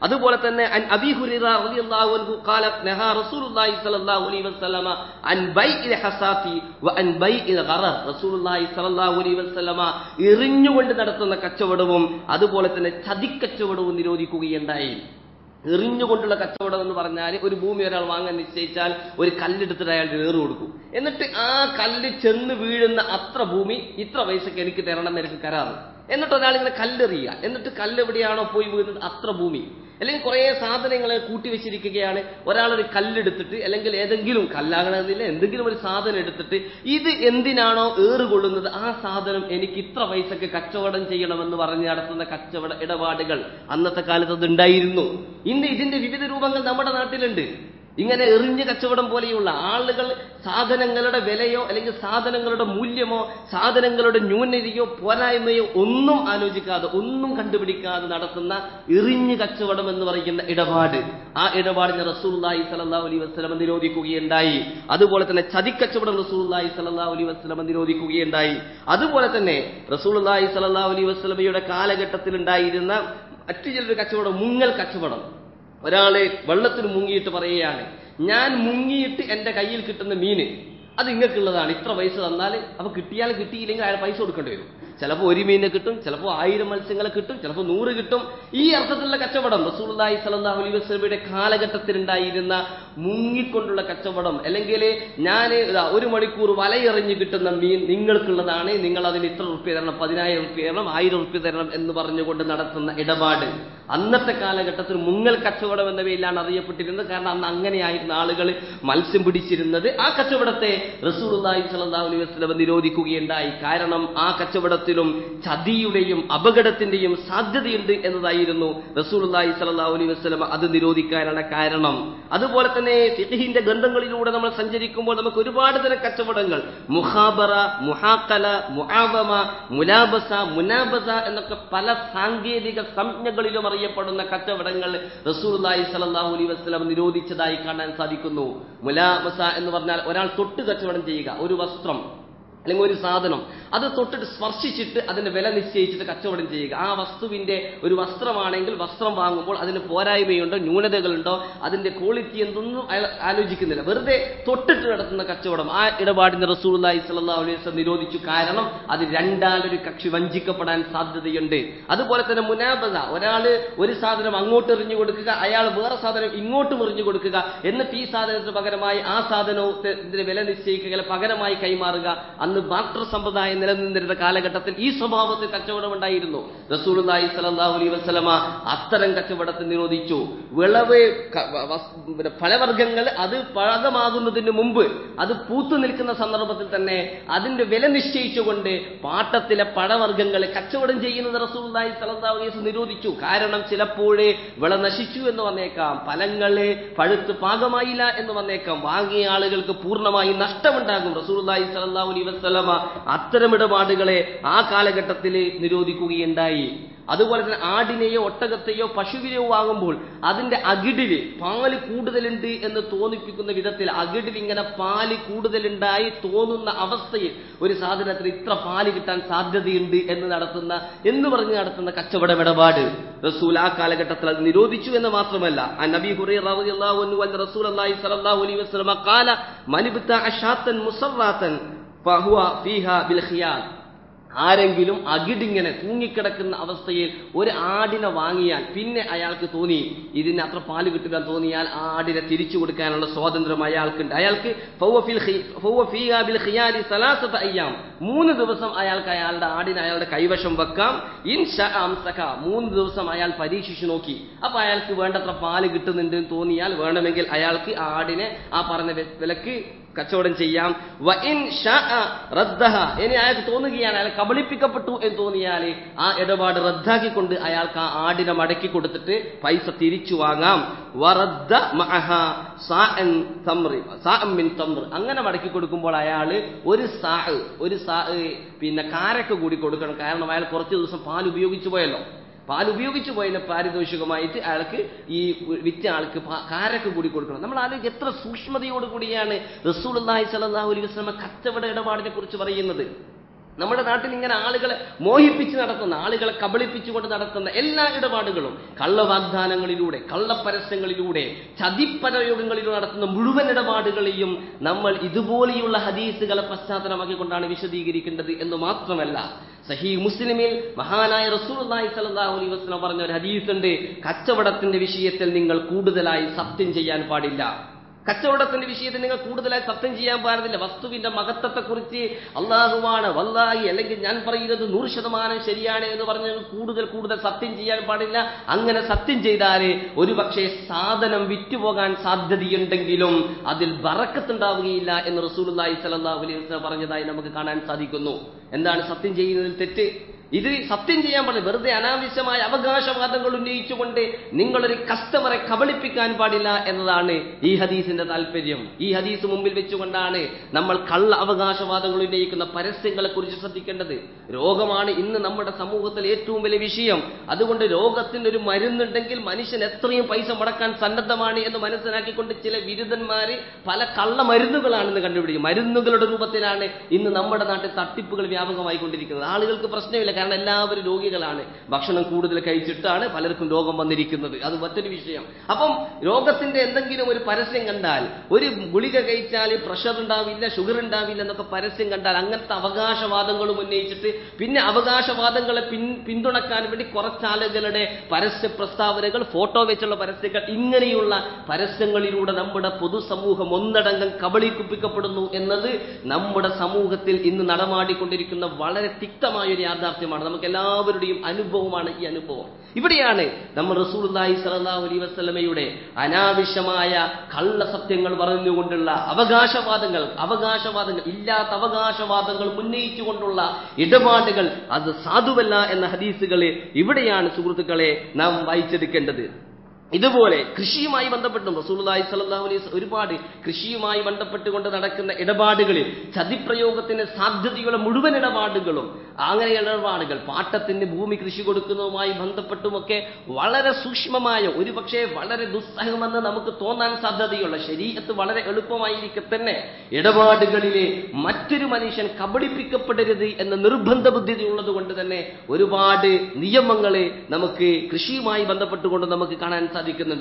S1: അതുപോലെ തന്നെ അൻ അബീ ഹുറൈറ റളിയല്ലാഹു അൻഹു ഖാല നഹാ റസൂലുള്ളാഹി സ്വല്ലല്ലാഹു അലൈഹി വസല്ലമ അൻ ബൈഇൽ ഹസാത്തി വ അൻ ബൈഇൽ ഗറർ. റസൂലുള്ളാഹി സ്വല്ലല്ലാഹു അലൈഹി വസല്ലമ എറിഞ്ഞുകൊണ്ട് നടത്തുന്ന കച്ചവടവും അതുപോലെ തന്നെ ചതിക്കച്ചവടവും നിരോധിക്കുകയുണ്ടായി. എറിഞ്ഞുകൊണ്ടുള്ള കച്ചവടം എന്ന് പറഞ്ഞാൽ ഒരു ഭൂമി ഒരാൾ വാങ്ങാൻ നിശ്ചയിച്ചാൽ ഒരു കല്ലെടുത്തിട്ട് അയാളുടെ ഏറ് കൊടുക്കും. എന്നിട്ട് ആ കല്ല് ചെന്ന് വീഴുന്ന അത്ര ഭൂമി ഇത്ര പൈസക്ക് എനിക്ക് തരണം എനിക്ക് കരാറ്. എന്നിട്ട് ഒരാളിങ്ങനെ കല്ലെറിയുക. എന്നിട്ട് കല്ല് എവിടെയാണോ പോയി വീഴുന്നത് അത്ര ഭൂമി. അല്ലെങ്കിൽ കുറെ സാധനങ്ങളെ കൂട്ടിവെച്ചിരിക്കുകയാണ്. ഒരാളൊരു കല്ലെടുത്തിട്ട് അല്ലെങ്കിൽ ഏതെങ്കിലും കല്ലാകണമെന്നില്ല എന്തെങ്കിലും ഒരു സാധനം എടുത്തിട്ട് ഇത് എന്തിനാണോ ഏറുകൊള്ളുന്നത് ആ സാധനം എനിക്ക് ഇത്ര പൈസക്ക് കച്ചവടം ചെയ്യണമെന്ന് പറഞ്ഞ് നടത്തുന്ന കച്ചവട ഇടപാടുകൾ അന്നത്തെ കാലത്ത് അതുണ്ടായിരുന്നു. ഇന്ന് ഇതിന്റെ വിവിധ രൂപങ്ങൾ നമ്മുടെ നാട്ടിലുണ്ട്. ഇങ്ങനെ എറിഞ്ഞ് കച്ചവടം പോലെയുള്ള ആളുകൾ സാധനങ്ങളുടെ വിലയോ അല്ലെങ്കിൽ സാധനങ്ങളുടെ മൂല്യമോ സാധനങ്ങളുടെ ന്യൂനതയോ പോരായ്മയോ ഒന്നും ആലോചിക്കാതെ ഒന്നും കണ്ടുപിടിക്കാതെ നടത്തുന്ന എറിഞ്ഞ് കച്ചവടം എന്ന് പറയുന്ന ഇടപാട്, ആ ഇടപാടിനെ റസൂലുള്ളാഹി സ്വല്ലല്ലാഹു അലൈഹി വസല്ലം നിരോധിക്കുകയുണ്ടായി. അതുപോലെ തന്നെ ചതിക്കച്ചവടം റസൂലുള്ളാഹി സ്വല്ലല്ലാഹു അലൈഹി വസല്ലം നിരോധിക്കുകയുണ്ടായി. അതുപോലെ തന്നെ റസൂലുള്ളാഹി സ്വല്ലല്ലാഹു അലൈഹി വസല്ലമയുടെ കാലഘട്ടത്തിൽ ഉണ്ടായിരുന്ന മറ്റു ചിലൊരു കച്ചവടം മുങ്ങൽ കച്ചവടം. ഒരാള് വെള്ളത്തിൽ മുങ്ങിയിട്ട് പറയുകയാണ്, ഞാൻ മുങ്ങിയിട്ട് എന്റെ കയ്യിൽ കിട്ടുന്ന മീന് അത് ഇങ്ങക്കുള്ളതാണ്, ഇത്ര പൈസ തന്നാൽ. അപ്പൊ കിട്ടിയാൽ കിട്ടിയില്ലെങ്കിൽ അയാൾ പൈസ കൊടുക്കേണ്ടി വരും. ചിലപ്പോൾ ഒരു മീനെ കിട്ടും, ചിലപ്പോൾ ആയിരം മത്സ്യങ്ങളെ കിട്ടും, ചിലപ്പോൾ നൂറ് കിട്ടും. ഈ അർത്ഥത്തിലുള്ള കച്ചവടം റസൂലുള്ളാഹി സ്വല്ലല്ലാഹു അലൈഹി വസല്ലമയുടെ കാലഘട്ടത്തിലുണ്ടായിരുന്ന മുങ്ങിക്കൊണ്ടുള്ള കച്ചവടം. അല്ലെങ്കിൽ ഞാൻ ഒരു മണിക്കൂർ വലയെറിഞ്ഞ് കിട്ടുന്ന മീൻ നിങ്ങൾക്കുള്ളതാണ്, നിങ്ങൾ അതിന് ഇത്ര റുപ്യ തരണം, പതിനായിരം റുപ്യ തരണം, ആയിരം റുപ്യ തരണം എന്ന് പറഞ്ഞുകൊണ്ട് നടത്തുന്ന ഇടപാട് അന്നത്തെ കാലഘട്ടത്തിൽ മുങ്ങൽ കച്ചവടം എന്ന പേരിലാണ് അറിയപ്പെട്ടിരുന്നത്. കാരണം അന്ന് അങ്ങനെയായിരുന്ന ആളുകൾ മത്സ്യം പിടിച്ചിരുന്നത്. ആ കച്ചവടത്തെ റസൂലുള്ളാഹി സ്വല്ലല്ലാഹു അലൈഹി വസല്ലം നിരോധിക്കുകയുണ്ടായി. കാരണം ആ കച്ചവടത്തിലും ചതിയുടെയും അപകടത്തിന്റെയും സാധ്യതയുണ്ട് എന്നതായിരുന്നു റസൂലുള്ളാഹി സ്വല്ലല്ലാഹു അലൈഹി വസല്ലം അത് നിരോധിക്കാനുള്ള കാരണം. അതുപോലെ തന്നെ ഫിഖ്ഹിന്റെ ഗ്രന്ഥങ്ങളിലൂടെ നമ്മൾ സഞ്ചരിക്കുമ്പോൾ നമുക്ക് ഒരുപാട് തരം കച്ചവടങ്ങൾ, മുഖാബറ, മുഹാഖല, മുആവമ, മുലാബസ, മുനാബസ എന്നൊക്കെ പല സാങ്കേതിക സംജ്ഞകളിലും അറിയപ്പെടുന്ന കച്ചവടങ്ങൾ റസൂലുള്ളാഹി സ്വല്ലല്ലാഹു അലൈഹി വസല്ലം നിരോധിച്ചതായി കാണാൻ സാധിക്കുന്നു. മുലാബസ എന്ന് പറഞ്ഞാൽ ഒരാൾ തൊട്ട് കച്ചവടം ചെയ്യുക. ഒരു വസ്ത്രം അല്ലെങ്കിൽ ഒരു സാധനം അത് തൊട്ടിട്ട് സ്പർശിച്ചിട്ട് അതിന്റെ വില നിശ്ചയിച്ചിട്ട് കച്ചവടം ചെയ്യുക. ആ വസ്തുവിന്റെ ഒരു വസ്ത്രമാണെങ്കിൽ വസ്ത്രം വാങ്ങുമ്പോൾ അതിന് പോരായ്മയുണ്ടോ ന്യൂനതകളുണ്ടോ അതിന്റെ ക്വാളിറ്റി എന്തൊന്നും അയാൾ ആലോചിക്കുന്നില്ല, വെറുതെ തൊട്ടിട്ട് നടത്തുന്ന കച്ചവടം. ആ ഇടപാടിന് റസൂലുള്ളാഹി സ്വല്ലല്ലാഹു അലൈഹി വസല്ലം നിരോധിച്ചു. കാരണം അത് രണ്ടാലൊരു കക്ഷി വഞ്ചിക്കപ്പെടാൻ സാധ്യതയുണ്ട്. അതുപോലെ തന്നെ മുനാബസ, ഒരാള് ഒരു സാധനം അങ്ങോട്ട് എറിഞ്ഞു കൊടുക്കുക, അയാൾ വേറെ സാധനം ഇങ്ങോട്ടും എറിഞ്ഞു കൊടുക്കുക, എന്നിട്ട് ഈ സാധനത്തിന് പകരമായി ആ സാധനത്തിന്റെ വില നിശ്ചയിക്കുക, പകരമായി കൈമാറുക. അന്ന് ബാർട്ടർ സമ്പ്രദായം നിലനിന്നിരുന്ന കാലഘട്ടത്തിൽ ഈ സ്വഭാവത്തിൽ കച്ചവടം ഉണ്ടായിരുന്നു. റസൂലുള്ളാഹി സ്വല്ലല്ലാഹു അലൈഹി വസല്ലമ അത്തരം കച്ചവടത്തെ നിരോധിച്ചു. വിളവ് ഫലവർഗ്ഗങ്ങൾ അത് പാകമാകുന്നതിന് മുമ്പ് അത് പൂത്തു നിൽക്കുന്ന സന്ദർഭത്തിൽ തന്നെ അതിന്റെ വില നിശ്ചയിച്ചുകൊണ്ട് പാട്ടത്തിലെ പഴവർഗ്ഗങ്ങൾ കച്ചവടം ചെയ്യുന്നത് റസൂലുള്ളാഹി സ്വല്ലല്ലാഹു അലൈഹി വസല്ലം നിരോധിച്ചു. കാരണം ചിലപ്പോഴേ വിള നശിച്ചു എന്ന് വന്നേക്കാം, ഫലങ്ങളെ പഴുത്ത് പാകമായില്ല എന്ന് വന്നേക്കാം, വാങ്ങിയ ആളുകൾക്ക് പൂർണ്ണമായി നഷ്ടമുണ്ടാകും. റസൂലുള്ളാഹി സ്വല്ലല്ലാഹു അലൈഹി വസല്ലം അത്തരം ഇടപാടുകളെ ആ കാലഘട്ടത്തിൽ നിരോധിക്കുകയുണ്ടായി. അതുപോലെ തന്നെ ആടിനെയോ ഒട്ടകത്തെയോ പശുവിനെയോ വാങ്ങുമ്പോൾ അതിന്റെ അകിടില് പാല് കൂടുതലുണ്ട് എന്ന് തോന്നിപ്പിക്കുന്ന വിധത്തിൽ അകിടിൽ ഇങ്ങനെ പാല് കൂടുതലുണ്ടായി തോന്നുന്ന അവസ്ഥയിൽ ഒരു സാധനത്തിന് ഇത്ര പാല് കിട്ടാൻ സാധ്യതയുണ്ട് എന്ന് നടത്തുന്ന എന്ന് പറഞ്ഞ് നടത്തുന്ന കച്ചവട ഇടപാട് റസൂൽ ആ കാലഘട്ടത്തിൽ അത് നിരോധിച്ചു എന്ന് മാത്രമല്ല, നബി ഹുറൈറ റളിയല്ലാഹു അൻഹു അൻ റസൂലുള്ളാഹി സ്വല്ലല്ലാഹു അലൈഹി വസല്ലം ഖാല മൻ ഇബ്തഅ ഷാത്തൻ മുസററതൻ ഫഹുവ ഫീഹാ ബിൽ ഖിയാർ. ആരെങ്കിലും അകിടിങ്ങനെ തൂങ്ങിക്കിടക്കുന്ന അവസ്ഥയിൽ ഒരു ആടിനെ വാങ്ങിയാൽ പിന്നെ അയാൾക്ക് തോന്നി ഇതിന് അത്ര പാല് കിട്ടുക തോന്നിയാൽ ആ ആടിനെ തിരിച്ചു കൊടുക്കാനുള്ള സ്വാതന്ത്ര്യം അയാൾക്കുണ്ട്. അയാൾക്ക് മൂന്ന് ദിവസം അയാൾക്ക് അയാളുടെ ആടിനെ അയാളുടെ കൈവശം വെക്കാം. ഇൻഷാ അംസക, മൂന്ന് ദിവസം അയാൾ പരീക്ഷിച്ചു നോക്കി. അപ്പൊ അയാൾക്ക് വേണ്ടത്ര പാല് കിട്ടുന്നുണ്ട് എന്ന് തോന്നിയാൽ വേണമെങ്കിൽ അയാൾക്ക് ആ ആടിനെ ആ പറഞ്ഞ വിലക്ക് കച്ചവടം ചെയ്യാം. ഇനി അയാൾക്ക് തോന്നുകയാണ് അയാൾ കബളിപ്പിക്കപ്പെട്ടു എന്ന് തോന്നിയാൽ ആ ഇടപാട് റദ്ദാക്കിക്കൊണ്ട് അയാൾക്ക് ആ ആടിനെ മടക്കി കൊടുത്തിട്ട് പൈസ തിരിച്ചു വാങ്ങാം. അങ്ങനെ മടക്കി കൊടുക്കുമ്പോൾ അയാൾ ഒരു സാ ഒരു സാ പിന്നെ കാരക്ക കൂടി കൊടുക്കണം. കാരണം അയാൾ കുറച്ച് ദിവസം പാൽ ഉപയോഗിച്ചു പോയല്ലോ. പാൽ ഉപയോഗിച്ചു പോയതിന് പാരിതോഷികമായിട്ട് അയാൾക്ക് ഈ വിറ്റ ആൾക്ക് കാരക്ക് കൂടി കൊടുക്കണം. നമ്മൾ ആലോചിക്കുക എത്ര സൂക്ഷ്മതയോടുകൂടിയാണ് റസൂലുള്ളാഹി സ്വല്ലല്ലാഹു അലൈഹി വസല്ലം കച്ചവട ഇടപാടിനെ കുറിച്ച് പറയുന്നത്. നമ്മുടെ നാട്ടിൽ ഇങ്ങനെ ആളുകളെ മോഹിപ്പിച്ച് നടത്തുന്ന, ആളുകളെ കബളിപ്പിച്ചുകൊണ്ട് നടത്തുന്ന എല്ലാ ഇടപാടുകളും കള്ളവാഗ്ദാനങ്ങളിലൂടെ, കള്ളപ്പരസ്യങ്ങളിലൂടെ, ചതിപ്രയോഗങ്ങളിലൂടെ നടത്തുന്ന മുഴുവൻ ഇടപാടുകളെയും നമ്മൾ ഇതുപോലെയുള്ള ഹദീസുകളെ പശ്ചാത്തലമാക്കിക്കൊണ്ടാണ് വിശദീകരിക്കേണ്ടത് എന്ന് മാത്രമല്ല, സഹീഹ് മുസ്ലിമിൽ മഹാനായ റസൂലുള്ളാഹി സ്വല്ലല്ലാഹു അലൈഹി വസല്ലം പറഞ്ഞ ഒരു ഹദീസുണ്ട്, കച്ചവടത്തിന്റെ വിഷയത്തിൽ നിങ്ങൾ കൂടുതലായി സത്യം ചെയ്യാൻ പാടില്ല. കച്ചവടത്തിന്റെ വിഷയത്തിൽ നിങ്ങൾ കൂടുതലായി സത്യം ചെയ്യാൻ പാടില്ല. വസ്തുവിന്റെ മഹത്വത്തെക്കുറിച്ച് അള്ളാഹുവാണ് വല്ലാഹി അല്ലെങ്കിൽ ഞാൻ പറയുന്നത് നൂറ് ശതമാനം ശരിയാണ് എന്ന് പറഞ്ഞ് കൂടുതൽ കൂടുതൽ സത്യം ചെയ്യാൻ പാടില്ല. അങ്ങനെ സത്യം ചെയ്താൽ ഒരു പക്ഷേ സാധനം വിറ്റുപോകാൻ സാധ്യതയുണ്ടെങ്കിലും അതിൽ ബറക്കത്തുണ്ടാവുകയില്ല എന്ന് റസൂലുള്ളാഹി സ്വല്ലല്ലാഹു അലൈഹി വസല്ലം പറഞ്ഞതായി നമുക്ക് കാണാൻ സാധിക്കുന്നു. എന്താണ് സത്യം ചെയ്യുന്നതിൽ തെറ്റ്? ഇത് സത്യം ചെയ്യാൻ പാടില്ല. വെറുതെ അനാവശ്യമായ അവകാശവാദങ്ങൾ ഉന്നയിച്ചുകൊണ്ട് നിങ്ങളൊരു കസ്റ്റമറെ കബളിപ്പിക്കാൻ പാടില്ല എന്നതാണ് ഈ ഹദീസിന്റെ താല്പര്യം. ഈ ഹദീസ് മുമ്പിൽ വെച്ചുകൊണ്ടാണ് നമ്മൾ കള്ള അവകാശവാദങ്ങൾ ഉന്നയിക്കുന്ന പരസ്യങ്ങളെ കുറിച്ച് ശ്രദ്ധിക്കേണ്ടത്. രോഗമാണ് ഇന്ന് നമ്മുടെ സമൂഹത്തിൽ ഏറ്റവും വലിയ വിഷയം. അതുകൊണ്ട് രോഗത്തിന് ഒരു മരുന്നുണ്ടെങ്കിൽ മനുഷ്യൻ എത്രയും പൈസ മുടക്കാൻ സന്നദ്ധമാണ് എന്ന് മനസ്സിലാക്കിക്കൊണ്ട് ചില വിരുദ്ധന്മാര് പല കള്ള മരുന്നുകളാണെന്ന് കണ്ടുപിടിക്കും. മരുന്നുകളുടെ രൂപത്തിലാണ് ഇന്ന് നമ്മുടെ നാട്ടിൽ തട്ടിപ്പുകൾ വ്യാപകമായി കൊണ്ടിരിക്കുന്നത്. ആളുകൾക്ക് പ്രശ്നമില്ല, കാരണം എല്ലാവരും രോഗികളാണ്. ഭക്ഷണം കൂടുതൽ കഴിച്ചിട്ടാണ് പലർക്കും രോഗം വന്നിരിക്കുന്നത്. അത് മറ്റൊരു വിഷയം. അപ്പം രോഗത്തിന്റെ എന്തെങ്കിലും ഒരു പരസ്യം കണ്ടാൽ, ഒരു ഗുളിക കഴിച്ചാൽ പ്രഷർ ഉണ്ടാവില്ല, ഷുഗർ ഉണ്ടാവില്ല എന്നൊക്കെ പരസ്യം കണ്ടാൽ അങ്ങനത്തെ അവകാശവാദങ്ങളും ഉന്നയിച്ചിട്ട് പിന്നെ അവകാശവാദങ്ങളെ പിൻ പിന്തുണക്കാൻ വേണ്ടി കുറച്ചാളുകളുടെ പരസ്യ പ്രസ്താവനകൾ, ഫോട്ടോ വെച്ചുള്ള പരസ്യങ്ങൾ, ഇങ്ങനെയുള്ള പരസ്യങ്ങളിലൂടെ നമ്മുടെ പൊതുസമൂഹം ഒന്നടങ്കം കബളിപ്പിക്കപ്പെടുന്നു എന്നത് നമ്മുടെ സമൂഹത്തിൽ ഇന്ന് നടമാടിക്കൊണ്ടിരിക്കുന്ന വളരെ തിക്തമായ ഒരു യാഥാർത്ഥ്യമാണ്. നമുക്ക് എല്ലാവരുടെയും അനുഭവമാണ് ഈ അനുഭവം. ഇവിടെയാണ് നമ്മൾ റസൂലുള്ളാഹി സ്വല്ലല്ലാഹു അലൈഹി വസല്ലമയുടെ അനാവശ്യമായ കള്ളസത്യങ്ങൾ പറഞ്ഞുകൊണ്ടുള്ള അവകാശവാദങ്ങൾ അവകാശവാദങ്ങൾ ഇല്ലാത്ത അവകാശവാദങ്ങൾ ഉന്നയിച്ചുകൊണ്ടുള്ള ഇടപാടുകൾ അത് സാധുവല്ല എന്ന ഹദീസുകളെ ഇവിടെയാണ് സുഹൃത്തുക്കളെ നാം വായിച്ചെടുക്കേണ്ടത്. ഇതുപോലെ കൃഷിയുമായി ബന്ധപ്പെട്ടും റസൂലുള്ളാഹി സ്വല്ലല്ലാഹു അലൈഹി വസല്ലം ഒരുപാട് കൃഷിയുമായി ബന്ധപ്പെട്ടുകൊണ്ട് നടക്കുന്ന ഇടപാടുകളിൽ ചതിപ്രയോഗത്തിന് സാധ്യതയുള്ള മുഴുവൻ ഇടപാടുകളും, അങ്ങനെ ഇടപാടുകൾ പാട്ടത്തിന് ഭൂമി കൃഷി കൊടുക്കുന്നതുമായി ബന്ധപ്പെട്ടുമൊക്കെ വളരെ സൂക്ഷ്മമായ, ഒരുപക്ഷെ വളരെ ദുസ്സഹമെന്ന് നമുക്ക് തോന്നാൻ സാധ്യതയുള്ള, ശരീഅത്ത് വളരെ എളുപ്പമായിരിക്കെ തന്നെ ഇടപാടുകളിലെ മറ്റൊരു മനുഷ്യൻ കബളിപ്പിക്കപ്പെടരുത് എന്ന നിർബന്ധ ബുദ്ധി ഉള്ളത് കൊണ്ട് തന്നെ ഒരുപാട് നിയമങ്ങളെ നമുക്ക് കൃഷിയുമായി ബന്ധപ്പെട്ടുകൊണ്ട് നമുക്ക് കാണാൻ സാധിക്കും.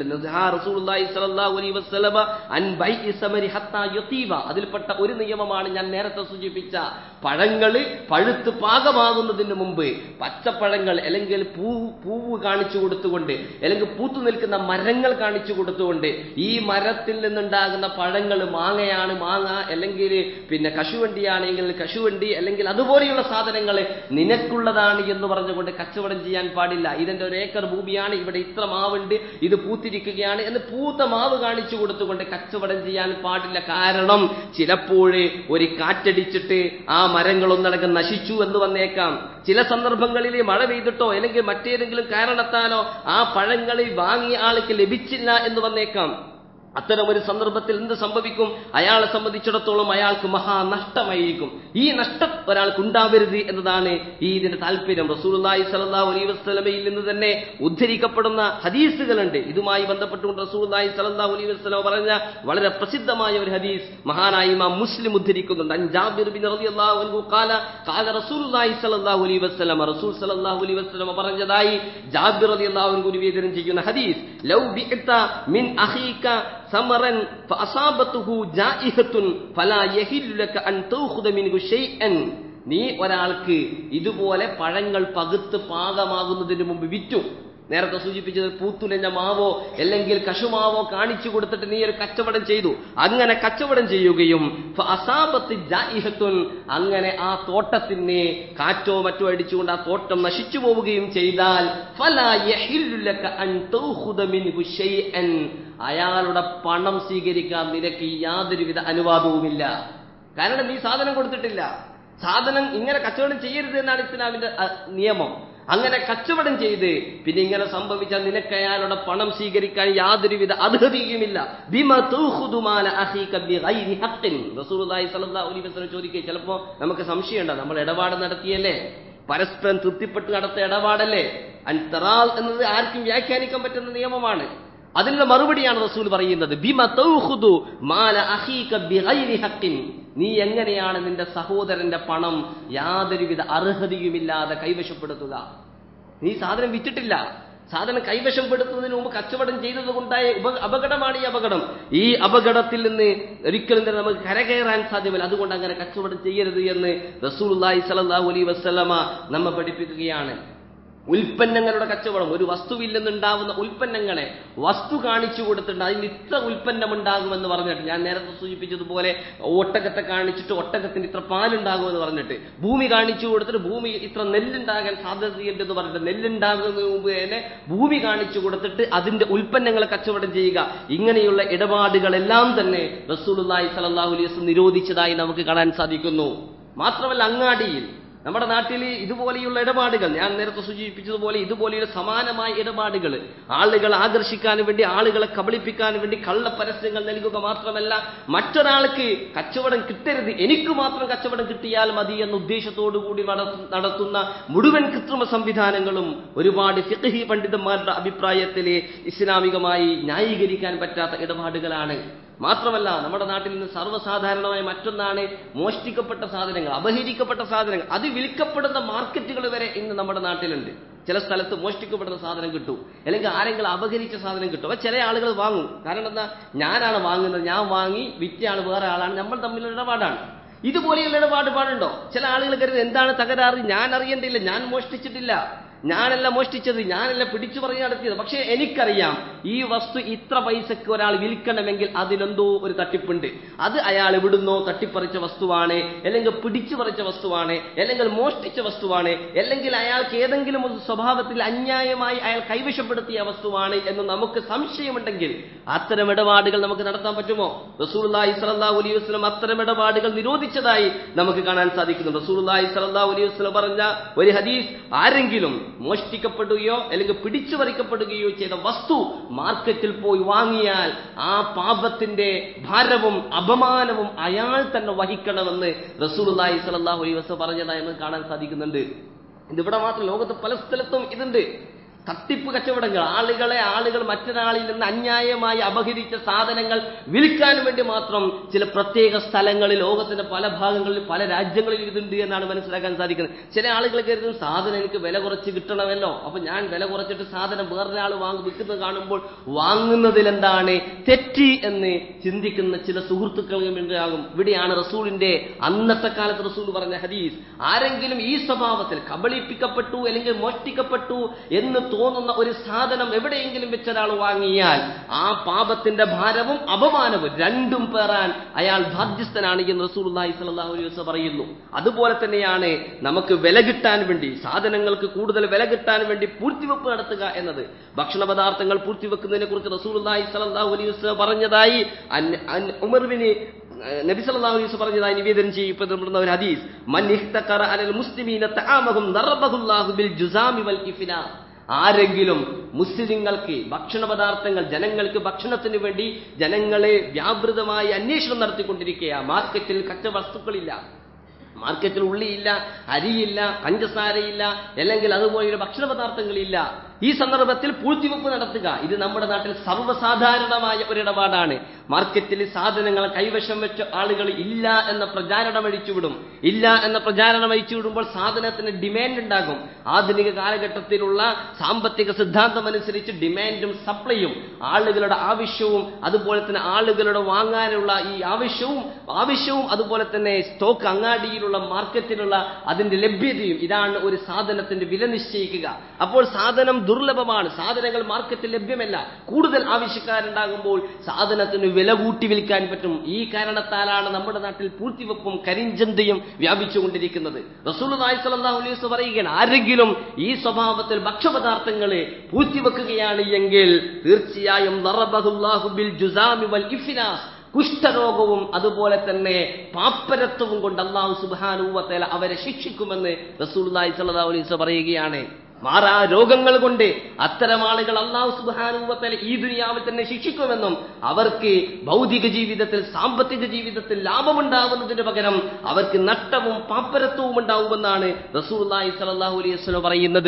S1: അതിൽപ്പെട്ട ഒരു നിയമമാണ് ഞാൻ നേരത്തെ സൂചിപ്പിച്ച പഴങ്ങള് പഴുത്ത് പാകമാകുന്നതിന് മുമ്പ് പച്ചപ്പഴങ്ങൾ അല്ലെങ്കിൽ പൂ പൂവ് കാണിച്ചു കൊടുത്തുകൊണ്ട് അല്ലെങ്കിൽ പൂത്തു നിൽക്കുന്ന മരങ്ങൾ കാണിച്ചു കൊടുത്തുകൊണ്ട് ഈ മരത്തിൽ നിന്നുണ്ടാകുന്ന പഴങ്ങൾ മാങ്ങയാണ് മാങ്ങ, അല്ലെങ്കിൽ പിന്നെ കശുവണ്ടിയാണെങ്കിൽ കശുവണ്ടി, അല്ലെങ്കിൽ അതുപോലെയുള്ള സാധനങ്ങൾ നിനക്കുള്ളതാണ് എന്ന് പറഞ്ഞുകൊണ്ട് കച്ചവടം ചെയ്യാൻ പാടില്ല. ഇതിന്റെ ഒരു ഏക്കർ ഭൂമിയാണ്, ഇവിടെ ഇത്ര മാവുണ്ട്, ഇത് പൂത്തിരിക്കുകയാണ് എന്ന് പൂത്ത മാവ് കാണിച്ചു കൊടുത്തുകൊണ്ട് കച്ചവടം ചെയ്യാൻ പാടില്ല. കാരണം ചിലപ്പോഴേ ഒരു കാറ്റടിച്ചിട്ട് ആ മരങ്ങളൊന്നടങ്കം നശിച്ചു എന്ന് വന്നേക്കാം. ചില സന്ദർഭങ്ങളിൽ മഴ പെയ്തിട്ടോ അല്ലെങ്കിൽ മറ്റേതെങ്കിലും കാരണത്താലോ ആ പഴങ്ങളിൽ വാങ്ങിയ ആൾക്ക് ലഭിച്ചില്ല എന്ന് വന്നേക്കാം. അത്തരം ഒരു സന്ദർഭത്തിൽ എന്ത് സംഭവിക്കും? അയാളെ സംബന്ധിച്ചിടത്തോളം അയാൾക്ക് മഹാനഷ്ടമായിരിക്കും. ഈ നഷ്ടം ഒരാൾക്ക് ഉണ്ടാവരുത് എന്നതാണ് ഈ ഇതിന്റെ താല്പര്യം. റസൂലുള്ളാഹി സ്വല്ലല്ലാഹു അലൈഹി വസല്ലമയിൽ നിന്ന് തന്നെ ഉദ്ധരിക്കപ്പെടുന്ന ഹദീസുകളുണ്ട്. ഇതുമായി ബന്ധപ്പെട്ടുകൊണ്ട് റസൂലുള്ളാഹി സ്വല്ലല്ലാഹു അലൈഹി വസല്ലം പറഞ്ഞ വളരെ പ്രസിദ്ധമായ ഒരു ഹദീസ് മഹാനായ ഇമാം മുസ്ലിം ഉദ്ധരിക്കുന്നുണ്ട്. അൻ ജാബിർ ബിൻ റളിയല്ലാഹു അൻഹു ഖാല ഖാല റസൂലുള്ളാഹി സ്വല്ലല്ലാഹു അലൈഹി വസല്ലം റസൂൽ സ്വല്ലല്ലാഹു അലൈഹി വസല്ലം പറഞ്ഞതായി ജാബിർ റളിയല്ലാഹു അൻഹു നിവേദനം ചെയ്യുന്ന ഹദീസ്, ലൗ ബിഅത മിൻ അഖീക സമറൻ ഫഅസാബതുഹു ജാഇഹത്തുൻ ഫലാ യഹില്ലു ലക അൻ തഖുദ മിൻഹു ഷൈഅൻ. നീ ഒരാൾക്ക് ഇതുപോലെ പഴങ്ങൾ പകുത്ത് പാകമാകുന്നതിന് മുമ്പ് വിറ്റു, നേരത്തെ സൂചിപ്പിച്ചത് പൂത്തുലഞ്ഞ മാവോ അല്ലെങ്കിൽ കശുമാവോ കാണിച്ചു കൊടുത്തിട്ട് നീ ഒരു കച്ചവടം ചെയ്തു. അങ്ങനെ കച്ചവടം ചെയ്യുകയും ഫഅസാബത്ത് ജാഇഹത്തുൻ, അങ്ങനെ ആ തോട്ടത്തിന് കാറ്റോ മറ്റോ അടിച്ചുകൊണ്ട് ആ തോട്ടം നശിച്ചു പോവുകയും ചെയ്താൽ ഫലാ യഹില്ലു ലക അൻ തഖുദ മിൻഹു ഷൈഅൻ, അയാളുടെ പണം സ്വീകരിക്കാൻ നിനക്ക് യാതൊരുവിധ അനുവാദവുമില്ല. കാരണം നീ സാധനം കൊടുത്തിട്ടില്ല. സാധനം ഇങ്ങനെ കച്ചവടം ചെയ്യരുത് എന്നാണ് ഇസ്ലാമിന്റെ നിയമം. അങ്ങനെ കച്ചവടം ചെയ്ത് പിന്നെ ഇങ്ങനെ സംഭവിച്ചാൽ നിനക്ക് അയാളുടെ പണം സ്വീകരിക്കാൻ യാതൊരുവിധ അർഹതയുമില്ല. ബിമാ തഖുദു മാല അഖീക ബിഗൈരി ഹഖ്ൻ. റസൂലുള്ളാഹി സ്വല്ലല്ലാഹു അലൈഹി വസല്ലം ചോദിക്കുക, ചിലപ്പോ നമുക്ക് സംശയമുണ്ട്, നമ്മൾ ഇടപാട് നടത്തിയല്ലേ, പരസ്പരം തൃപ്തിപ്പെട്ട് നടത്തിയ ഇടപാടല്ലേ. അൻതറാൽ എന്നത് ആർക്കും വ്യാഖ്യാനിക്കാൻ പറ്റുന്ന നിയമമാണ്. അതിനുള്ള മറുപടിയാണ് റസൂൽ പറയുന്നത്, ബിമ തൗഖുദു മാല അഖീക ബിഗൈരി ഹഖിൻ, നീ എങ്ങനെയാണ് നിന്റെ സഹോദരന്റെ പണം യാതൊരുവിധ അർഹതയുമില്ലാതെ കൈവശപ്പെടുത്തുക? നീ സാധനം വിറ്റിട്ടില്ല, സാധനം കൈവശപ്പെടുത്തുന്നതിന് മുമ്പ് കച്ചവടം ചെയ്തത് കൊണ്ടായ അപകടമാണ് ഈ അപകടം. ഈ അപകടത്തിൽ നിന്ന് ഒരിക്കലും തന്നെ നമുക്ക് കരകയറാൻ സാധ്യമല്ല. അതുകൊണ്ട് അങ്ങനെ കച്ചവടം ചെയ്യരുത് എന്ന് റസൂലുള്ളാഹി സ്വല്ലല്ലാഹു അലൈഹി വസല്ലമ നമ്മെ പഠിപ്പിക്കുകയാണ്. ഉൽപ്പന്നങ്ങളുടെ കച്ചവടം, ഒരു വസ്തുവിൽ നിന്നുണ്ടാവുന്ന ഉൽപ്പന്നങ്ങളെ വസ്തു കാണിച്ചു കൊടുത്തിട്ടുണ്ട്, അതിന് ഇത്ര ഉൽപ്പന്നമുണ്ടാകുമെന്ന് പറഞ്ഞിട്ട്, ഞാൻ നേരത്തെ സൂചിപ്പിച്ചതുപോലെ ഒട്ടകത്തെ കാണിച്ചിട്ട് ഒട്ടകത്തിന് ഇത്ര പാലുണ്ടാകുമെന്ന് പറഞ്ഞിട്ട്, ഭൂമി കാണിച്ചു കൊടുത്തിട്ട് ഭൂമി ഇത്ര നെല്ലുണ്ടാകാൻ സാധ്യതയുണ്ടെന്ന് പറഞ്ഞിട്ട് നെല്ലുണ്ടാകുന്നതിന് മുമ്പ് തന്നെ ഭൂമി കാണിച്ചു കൊടുത്തിട്ട് അതിന്റെ ഉൽപ്പന്നങ്ങളെ കച്ചവടം ചെയ്യുക. ഇങ്ങനെയുള്ള ഇടപാടുകളെല്ലാം തന്നെ റസൂലുള്ളാഹി സ്വല്ലല്ലാഹു അലൈഹി വസല്ലം നിരോധിച്ചതായി നമുക്ക് കാണാൻ സാധിക്കുന്നു. മാത്രമല്ല, അങ്ങാടിയിൽ നമ്മുടെ നാട്ടിൽ ഇതുപോലെയുള്ള ഇടപാടുകൾ, ഞാൻ നേരത്തെ സൂചിപ്പിച്ചതുപോലെ ഇതുപോലെയുള്ള സമാനമായ ഇടപാടുകൾ, ആളുകളെ ആകർഷിക്കാൻ വേണ്ടി, ആളുകളെ കബളിപ്പിക്കാൻ വേണ്ടി കള്ള പരസ്യങ്ങൾ നൽകുക മാത്രമല്ല, മറ്റൊരാൾക്ക് കച്ചവടം കിട്ടരുത്, എനിക്ക് മാത്രം കച്ചവടം കിട്ടിയാൽ മതി എന്ന ഉദ്ദേശത്തോടു കൂടി നടത്തുന്ന മുഴുവൻ കൃത്രിമ സംവിധാനങ്ങളും ഒരുപാട് ഫിഖ്ഹി പണ്ഡിതന്മാരുടെ അഭിപ്രായത്തിൽ ഇസ്ലാമികമായി ന്യായീകരിക്കാൻ പറ്റാത്ത ഇടപാടുകളാണ്. മാത്രമല്ല, നമ്മുടെ നാട്ടിൽ നിന്ന് സർവ്വസാധാരണമായ മറ്റൊന്നാണ് മോഷ്ടിക്കപ്പെട്ട സാധനങ്ങൾ, അപഹരിക്കപ്പെട്ട സാധനങ്ങൾ. അത് വിൽക്കപ്പെടുന്ന മാർക്കറ്റുകൾ വരെ ഇന്ന് നമ്മുടെ നാട്ടിലുണ്ട്. ചില സ്ഥലത്ത് മോഷ്ടിക്കപ്പെടുന്ന സാധനം കിട്ടും, അല്ലെങ്കിൽ ആരെങ്കിലും അപഹരിച്ച സാധനം കിട്ടും. അപ്പൊ ചില ആളുകൾ വാങ്ങും. കാരണം എന്താ, ഞാനാണ് വാങ്ങുന്നത്, ഞാൻ വാങ്ങി വിറ്റയാൾ വേറെ ആളാണ്, നമ്മൾ തമ്മിലുള്ള ഇടപാടാണ്. ഇതുപോലെയുള്ള ഇടപാട് പാടുണ്ടോ? ചില ആളുകൾ കരുത് എന്താണ് തകരാറ്, ഞാൻ അറിയേണ്ടില്ല, ഞാൻ മോഷ്ടിച്ചിട്ടില്ല, ഞാനല്ല മോഷ്ടിച്ചത്, ഞാനല്ല പിടിച്ചു പറഞ്ഞ് നടത്തിയത്. പക്ഷെ എനിക്കറിയാം ഈ വസ്തു ഇത്ര പൈസക്ക് ഒരാൾ വിൽക്കണമെങ്കിൽ അതിലെന്തോ ഒരു തട്ടിപ്പുണ്ട്. അത് അയാൾ എവിടുന്നോ തട്ടിപ്പറിച്ച വസ്തുവാണ്, അല്ലെങ്കിൽ പിടിച്ചു പറിച്ച വസ്തുവാണ്, അല്ലെങ്കിൽ മോഷ്ടിച്ച വസ്തുവാണ്, അല്ലെങ്കിൽ അയാൾക്ക് ഏതെങ്കിലും ഒരു സ്വഭാവത്തിൽ അന്യായമായി അയാൾ കൈവശപ്പെടുത്തിയ വസ്തുവാണ് എന്ന് നമുക്ക് സംശയമുണ്ടെങ്കിൽ അത്തരം ഇടപാടുകൾ നമുക്ക് നടത്താൻ പറ്റുമോ? റസൂലുള്ളാഹി സ്വല്ലല്ലാഹു അലൈഹി വസല്ലം അത്തരം ഇടപാടുകൾ നിരോധിച്ചതായി നമുക്ക് കാണാൻ സാധിക്കുന്നു. റസൂലുള്ളാഹി സ്വല്ലല്ലാഹു അലൈഹി വസല്ലം പറഞ്ഞ ഒരു ഹദീസ്, ആരെങ്കിലും മോഷ്ടിക്കപ്പെടുകയോ അല്ലെങ്കിൽ പിടിച്ചു പറിക്കപ്പെടുകയോ ചെയ്ത വസ്തു മാർക്കറ്റിൽ പോയി വാങ്ങിയാൽ ആ പാപത്തിന്റെ ഭാരവും അപമാനവും അയാൾ തന്നെ വഹിക്കണമെന്ന് റസൂലുള്ളാഹി സ്വല്ലല്ലാഹു അലൈഹി വസല്ലം പറഞ്ഞതായി നമുക്ക് കാണാൻ സാധിക്കുന്നുണ്ട്. ഇതിവിടെ മാത്രം, ലോകത്ത് പല സ്ഥലത്തും ഇതുണ്ട്. തട്ടിപ്പ് കച്ചവടങ്ങൾ, ആളുകളെ ആളുകൾ മറ്റൊരാളിൽ നിന്ന് അന്യായമായി അപഹരിച്ച സാധനങ്ങൾ വിൽക്കാൻ വേണ്ടി മാത്രം ചില പ്രത്യേക സ്ഥലങ്ങളിൽ, ലോകത്തിന്റെ പല ഭാഗങ്ങളിൽ, പല രാജ്യങ്ങളിൽ ഇതുണ്ട് എന്നാണ് മനസ്സിലാക്കാൻ സാധിക്കുന്നത്. ചില ആളുകൾ കരുതുന്ന സാധനം എനിക്ക് വില കുറച്ച് കിട്ടണമല്ലോ, അപ്പൊ ഞാൻ വില കുറച്ചിട്ട് സാധനം വേറൊരാൾ വാങ്ങി വിൽക്കുന്നത് കാണുമ്പോൾ വാങ്ങുന്നതിൽ എന്താണ് തെറ്റ് എന്ന് ചിന്തിക്കുന്ന ചില സുഹൃത്തുക്കളും ഉണ്ടാകും. ഇവിടെയാണ് റസൂലിന്റെ അന്നത്തെ കാലത്ത് റസൂൽ പറഞ്ഞ ഹദീസ്, ആരെങ്കിലും ഈ സ്വഭാവത്തിൽ കബളിപ്പിക്കപ്പെട്ടു അല്ലെങ്കിൽ മോഷ്ടിക്കപ്പെട്ടു എന്ന് തോന്നുന്ന ഒരു സാധനം എവിടെയെങ്കിലും വെച്ചൊരാൾ വാങ്ങിയാൽ ആ പാപത്തിന്റെ ഭാരവും അപമാനവും രണ്ടും പേറാൻ അയാൾ ബാധ്യസ്ഥനാണ് എന്ന് റസൂലുള്ളാഹി സ്വല്ലല്ലാഹു അലൈഹി വസല്ലം പറയുന്നു. അതുപോലെ തന്നെയാണ് നമുക്ക് വില കിട്ടാൻ വേണ്ടി, സാധനങ്ങൾക്ക് കൂടുതൽ വില കിട്ടാൻ വേണ്ടി പൂഴ്ത്തിവെപ്പ് നടത്തുക എന്നത്. ഭക്ഷണ പദാർത്ഥങ്ങൾ പൂഴ്ത്തിവെക്കുന്നതിനെ കുറിച്ച് റസൂലുള്ളാഹി സ്വല്ലല്ലാഹു അലൈഹി വസല്ലം പറഞ്ഞതായി ഉമർ ബിൻ നബി സല്ലല്ലാഹു അലൈഹി വസല്ലം പറഞ്ഞതായി നിവേദനം ചെയ്യപ്പെടുന്ന ഒരു ഹദീസ്, മൻ ഇഖ്തഖറ അലൽ മുസ്ലിമീന തആമഹും ദറബഹുല്ലാഹു ബിൽ ജുസാമി വൽ ഇഫ്നാ. ആരെങ്കിലും മുസ്ലിങ്ങൾക്ക് ഭക്ഷണ പദാർത്ഥങ്ങൾ, ജനങ്ങൾക്ക് ഭക്ഷണത്തിന് വേണ്ടി ജനങ്ങളെ വ്യാപൃതമായി അന്വേഷണം നടത്തിക്കൊണ്ടിരിക്കുക, മാർക്കറ്റിൽ കച്ചവസ്തുക്കളില്ല, മാർക്കറ്റിൽ ഉള്ളിയില്ല, അരിയില്ല, പഞ്ചസാരയില്ല, അല്ലെങ്കിൽ അതുപോലെയുള്ള ഭക്ഷണ പദാർത്ഥങ്ങളില്ല. ഈ സന്ദർഭത്തിൽ പൂഴ്ത്തിവെപ്പ് നടത്തുക, ഇത് നമ്മുടെ നാട്ടിൽ സർവ്വസാധാരണമായ ഒരിടപാടാണ്. മാർക്കറ്റിൽ സാധനങ്ങൾ കൈവശം വെച്ച ആളുകൾ ഇല്ല എന്ന പ്രചാരണം അഴിച്ചുവിടും. ഇല്ല എന്ന പ്രചാരണം അഴിച്ചുവിടുമ്പോൾ സാധനത്തിന് ഡിമാൻഡ് ഉണ്ടാകും. ആധുനിക കാലഘട്ടത്തിലുള്ള സാമ്പത്തിക സിദ്ധാന്തം അനുസരിച്ച് ഡിമാൻഡും സപ്ലൈയും, ആളുകളുടെ ആവശ്യവും അതുപോലെ തന്നെ ആളുകളുടെ വാങ്ങാനുള്ള ഈ ആവശ്യവും ആവശ്യവും അതുപോലെ തന്നെ സ്റ്റോക്ക്, അങ്ങാടിയിലുള്ള മാർക്കറ്റിലുള്ള അതിന്റെ ലഭ്യതയും, ഇതാണ് ഒരു സാധനത്തിന്റെ വില നിശ്ചയിക്കുക. അപ്പോൾ സാധനം ദുർലഭമാണ്, സാധനങ്ങൾ മാർക്കറ്റിൽ ലഭ്യമല്ല, കൂടുതൽ ആവശ്യക്കാരുണ്ടാകുമ്പോൾ സാധനത്തിന് വില കൂട്ടി വിൽക്കാൻ പറ്റും. ഈ കാരണത്താലാണ് നമ്മുടെ നാട്ടിൽ പൂഴ്ത്തിവെപ്പും കരിഞ്ചന്തയും വ്യാപിച്ചുകൊണ്ടിരിക്കുന്നത്. റസൂലുള്ളാഹി സ്വല്ലല്ലാഹു അലൈഹി വസല്ലം പറയുകയാണ്, ആരെങ്കിലും ഈ സ്വഭാവത്തിൽ ഭക്ഷ്യപദാർത്ഥങ്ങളെ പൂഴ്ത്തിവെക്കുകയാണ് എങ്കിൽ തീർച്ചയായും ദറബഹുല്ലാഹു ബിൽ ജുസാമി വൽ ഇഫ്നാസ്, കുഷ്ഠരോഗവും അതുപോലെ തന്നെ പാപ്പരത്വവും കൊണ്ട് അല്ലാഹു സുബ്ഹാനഹു വ തആല അവരെ ശിക്ഷിക്കുമെന്ന് റസൂലുള്ളാഹി സ്വല്ലല്ലാഹു അലൈഹി വസല്ലം പറയുകയാണ്. മാറാ രോഗങ്ങൾ കൊണ്ട് അത്തരം ആളുകൾ അല്ലാഹു സുബ്ഹാനഹു വ തആല ഈ ദുനിയാവിൽ തന്നെ ശിക്ഷിക്കുമെന്നും അവർക്ക് ഭൗതിക ജീവിതത്തിൽ, സാമ്പത്തിക ജീവിതത്തിൽ ലാഭമുണ്ടാകുന്നതിന് പകരം അവർക്ക് നഷ്ടവും പാപ്പരത്വവും ഉണ്ടാവുമെന്നാണ് റസൂലുള്ളാഹി സ്വല്ലല്ലാഹു അലൈഹി വസല്ലം പറയുന്നത്.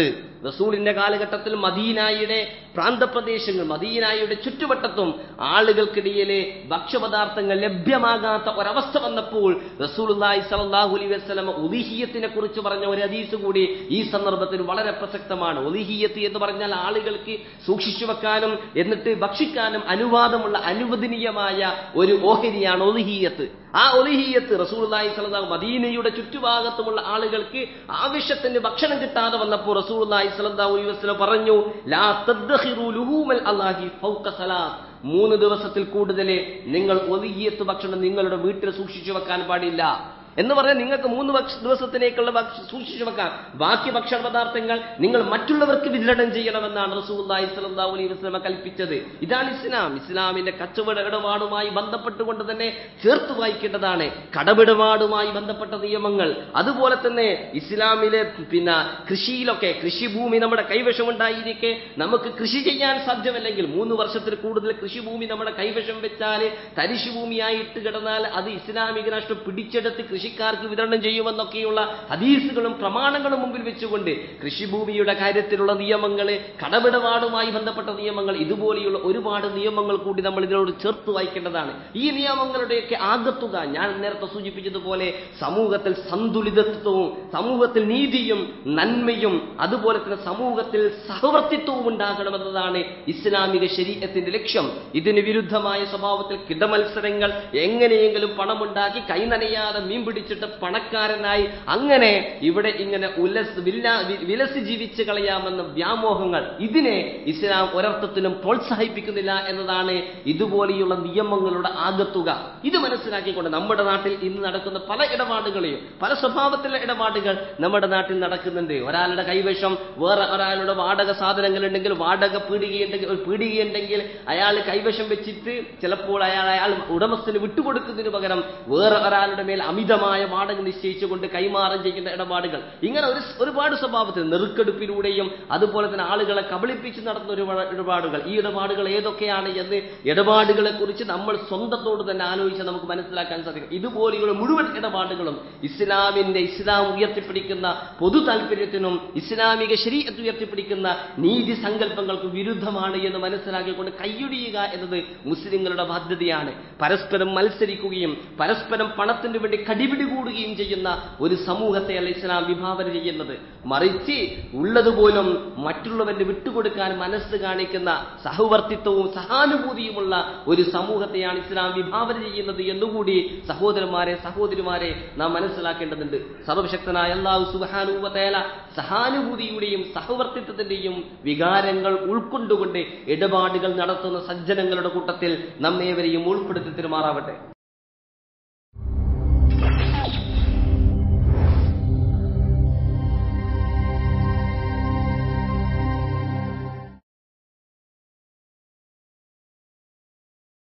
S1: റസൂലിന്റെ കാലഘട്ടത്തിൽ മദീനയുടെ പ്രാന്തപ്രദേശങ്ങൾ, മദീനയുടെ ചുറ്റുവട്ടത്തും ആളുകൾക്കിടയിലെ ഭക്ഷ്യപദാർത്ഥങ്ങൾ ലഭ്യമാകാത്ത ഒരവസ്ഥ വന്നപ്പോൾ റസൂലുള്ളാഹി സ്വല്ലല്ലാഹു അലൈഹി വസല്ലം ഉദിഹിയത്തിനെ കുറിച്ച് പറഞ്ഞ ഒരു ഹദീസ് കൂടി ഈ സന്ദർഭത്തിൽ വളരെ പ്രസക്തമാണ്. ഉദിഹിയത്ത് എന്ന് പറഞ്ഞാൽ ആളുകൾക്ക് സൂക്ഷിച്ചു വെക്കാനും എന്നിട്ട് ഭക്ഷിക്കാനും അനുവാദമുള്ള അനുവദനീയമായ ഒരു ഓഹരിയാണ് ഉദിഹിയത്ത്. ആ ഉദിഹിയത്ത് റസൂലുള്ളാഹി സ്വല്ലല്ലാഹു മദീനയുടെ ചുറ്റുഭാഗത്തുമുള്ള ആളുകൾക്ക് ആവശ്യത്തിന് ഭക്ഷണം കിട്ടാതെ വന്നപ്പോൾ റസൂലുള്ളാഹി സ്വല്ലല്ലാഹു അലൈഹി വസല്ലം പറഞ്ഞു, ലാ തദ്ഖിറു ലുഹൂമൽ അല്ലാഹി ഫൗക സലാത്ത്, മൂന്ന് ദിവസത്തിൽ കൂടുതൽ നിങ്ങൾ ഉദിഹിയത്ത് ഭക്ഷണം നിങ്ങളുടെ വീട്ടിൽ സൂക്ഷിച്ചു വെക്കാൻ പാടില്ല എന്ന് പറഞ്ഞാൽ നിങ്ങൾക്ക് മൂന്ന് ദിവസത്തിലേക്കുള്ള സൂക്ഷിച്ചു വെക്കാം. ബാക്കി ഭക്ഷണ പദാർത്ഥങ്ങൾ നിങ്ങൾ മറ്റുള്ളവർക്ക് വിതരണം ചെയ്യണമെന്നാണ് റസൂലുള്ളാഹി സ്വല്ലല്ലാഹു അലൈഹി വസല്ലം കൽപ്പിച്ചത്. ഇതാണ് ഇസ്ലാം. ഇസ്ലാമിന്റെ കച്ചവട ഇടപാടുമായി ബന്ധപ്പെട്ടുകൊണ്ട് തന്നെ ചേർത്ത് വായിക്കേണ്ടതാണ് കടമിടപാടുമായി ബന്ധപ്പെട്ട നിയമങ്ങൾ. അതുപോലെ തന്നെ ഇസ്ലാമിലെ പിന്നെ കൃഷിയിലൊക്കെ കൃഷിഭൂമി നമ്മുടെ കൈവശമുണ്ടായിരിക്കെ നമുക്ക് കൃഷി ചെയ്യാൻ സാധ്യമല്ലെങ്കിൽ മൂന്ന് വർഷത്തിൽ കൂടുതൽ കൃഷിഭൂമി നമ്മുടെ കൈവശം വെച്ചാൽ തരിശുഭൂമിയായിട്ട് കിടന്നാൽ അത് ഇസ്ലാമിക രാഷ്ട്രം പിടിച്ചെടുത്ത് കൃഷിക്കാർക്ക് വിതരണം ചെയ്യുമെന്നൊക്കെയുള്ള ഹദീസുകളും പ്രമാണങ്ങളും മുമ്പിൽ വെച്ചുകൊണ്ട് കൃഷിഭൂമിയുടെ കാര്യത്തിലുള്ള നിയമങ്ങൾ, കടമിടപാടുമായി ബന്ധപ്പെട്ട നിയമങ്ങൾ, ഇതുപോലെയുള്ള ഒരുപാട് നിയമങ്ങൾ കൂടി നമ്മൾ ഇതിനോട് ചേർത്ത് വായിക്കേണ്ടതാണ്. ഈ നിയമങ്ങളുടെയൊക്കെ ആകത്തുക ഞാൻ നേരത്തെ സൂചിപ്പിച്ചതുപോലെ സമൂഹത്തിൽ സന്തുലിതത്വവും സമൂഹത്തിൽ നീതിയും നന്മയും അതുപോലെ തന്നെ സമൂഹത്തിൽ സഹവർത്തിത്വവും ഉണ്ടാകണമെന്നതാണ് ഇസ്ലാമിക ശരീഅത്തിന്റെ ലക്ഷ്യം. ഇതിന് വിരുദ്ധമായ സ്വഭാവത്തിൽ കിടമത്സരങ്ങൾ, എങ്ങനെയെങ്കിലും പണമുണ്ടാക്കി കൈനനയാതെ മീൻ പിടിച്ചിട്ട് പണക്കാരനായി അങ്ങനെ ഇവിടെ ഇങ്ങനെ ഉലസ് വിലസി ജീവിച്ച് കളയാമെന്ന വ്യാമോഹങ്ങൾ, ഇതിനെ ഇസ്ലാം ഒരർത്ഥത്തിലും പ്രോത്സാഹിപ്പിക്കുന്നില്ല എന്നതാണ് ഇതുപോലെയുള്ള നിയമങ്ങളുടെ ആകത്തുക. ഇത് മനസ്സിലാക്കിക്കൊണ്ട് നമ്മുടെ നാട്ടിൽ ഇന്ന് നടക്കുന്ന പല ഇടപാടുകളെയും പല സ്വഭാവത്തിലുള്ള ഇടപാടുകൾ നമ്മുടെ നാട്ടിൽ നടക്കുന്നുണ്ട്. ഒരാളുടെ കൈവശം വേറെ ഒരാളുടെ വാടക സാധനങ്ങൾ ഉണ്ടെങ്കിൽ, വാടക പീടികയുണ്ടെങ്കിൽ പീടികയുണ്ടെങ്കിൽ അയാൾ കൈവശം വെച്ചിട്ട് ചിലപ്പോൾ അയാൾ അയാൾ ഉടമസ്ഥന് വിട്ടുകൊടുക്കുന്നതിന് പകരം വേറെ ഒരാളുടെ മേൽ അമിതമായ വാടക നിശ്ചയിച്ചുകൊണ്ട് കൈമാറം ചെയ്യുന്ന ഇടപാടുകൾ, ഇങ്ങനെ ഒരു ഒരുപാട് സ്വഭാവത്തിൽ നെറുക്കെടുപ്പിലൂടെയും അതുപോലെ തന്നെ ആളുകളെ കബളിപ്പിച്ച് നടത്തുന്ന ഒരുപാട് ഇടപാടുകൾ. ഈ ഇടപാടുകൾ ഏതൊക്കെയാണ് എന്ന് ഇടപാടുകളെ കുറിച്ച് നമ്മൾ സ്വന്തത്തോട് തന്നെ ആലോചിച്ച് നമുക്ക് മനസ്സിലാക്കാൻ സാധിക്കും. ഇതുപോലെയുള്ള മുഴുവൻ ഇടപാടുകളും ഇസ്ലാമിന്റെ ഇസ്ലാം ഉയർത്തിപ്പിടിക്കുന്ന പൊതു താല്പര്യത്തിനും ഇസ്ലാമിക ശരീഅത്ത് ഉയർത്തിപ്പിടിക്കുന്ന നീതി സങ്കല്പങ്ങൾക്കും വിരുദ്ധമാണ് എന്ന് മനസ്സിലാക്കിക്കൊണ്ട് കൈയൊഴിയുക എന്നത് മുസ്ലിങ്ങളുടെ ബാധ്യതയാണ്. പരസ്പരം മത്സരിക്കുകയും പരസ്പരം പണത്തിന് വേണ്ടി കടിപിടി കൂടുകയും ചെയ്യുന്ന ഒരു സമൂഹത്തെയല്ല ഇസ്ലാം വിഭാവന ചെയ്യുന്നത്. മറിച്ച് ഉള്ളതുപോലും മറ്റുള്ളവന്റെ വിട്ടുകൊടുക്കാൻ മനസ്സ് കാണിക്കുന്ന സഹവർത്തിത്വവും സഹാനുഭൂതിയുമുള്ള ഒരു സമൂഹത്തെയാണ് ഇസ്ലാം വിഭാവന ചെയ്യുന്നത് എന്നുകൂടി സഹോദരന്മാരെ സഹോദരിമാരെ നാം മനസ്സിലാക്കേണ്ടതുണ്ട്. സർവശക്തനായ അല്ലാഹു സുബ്ഹാനഹു വ തആല സഹാനുഭൂതിയുടെയും സഹവർത്തിത്വത്തിന്റെയും വികാരങ്ങൾ ഉൾക്കൊണ്ടുകൊണ്ട് ഇടപാടുകൾ നടത്തുന്ന സജ്ജനങ്ങളുടെ കൂട്ടത്തിൽ നമ്മേവരെയും ഉൾപ്പെടുത്തി തരുമാറാവട്ടെ.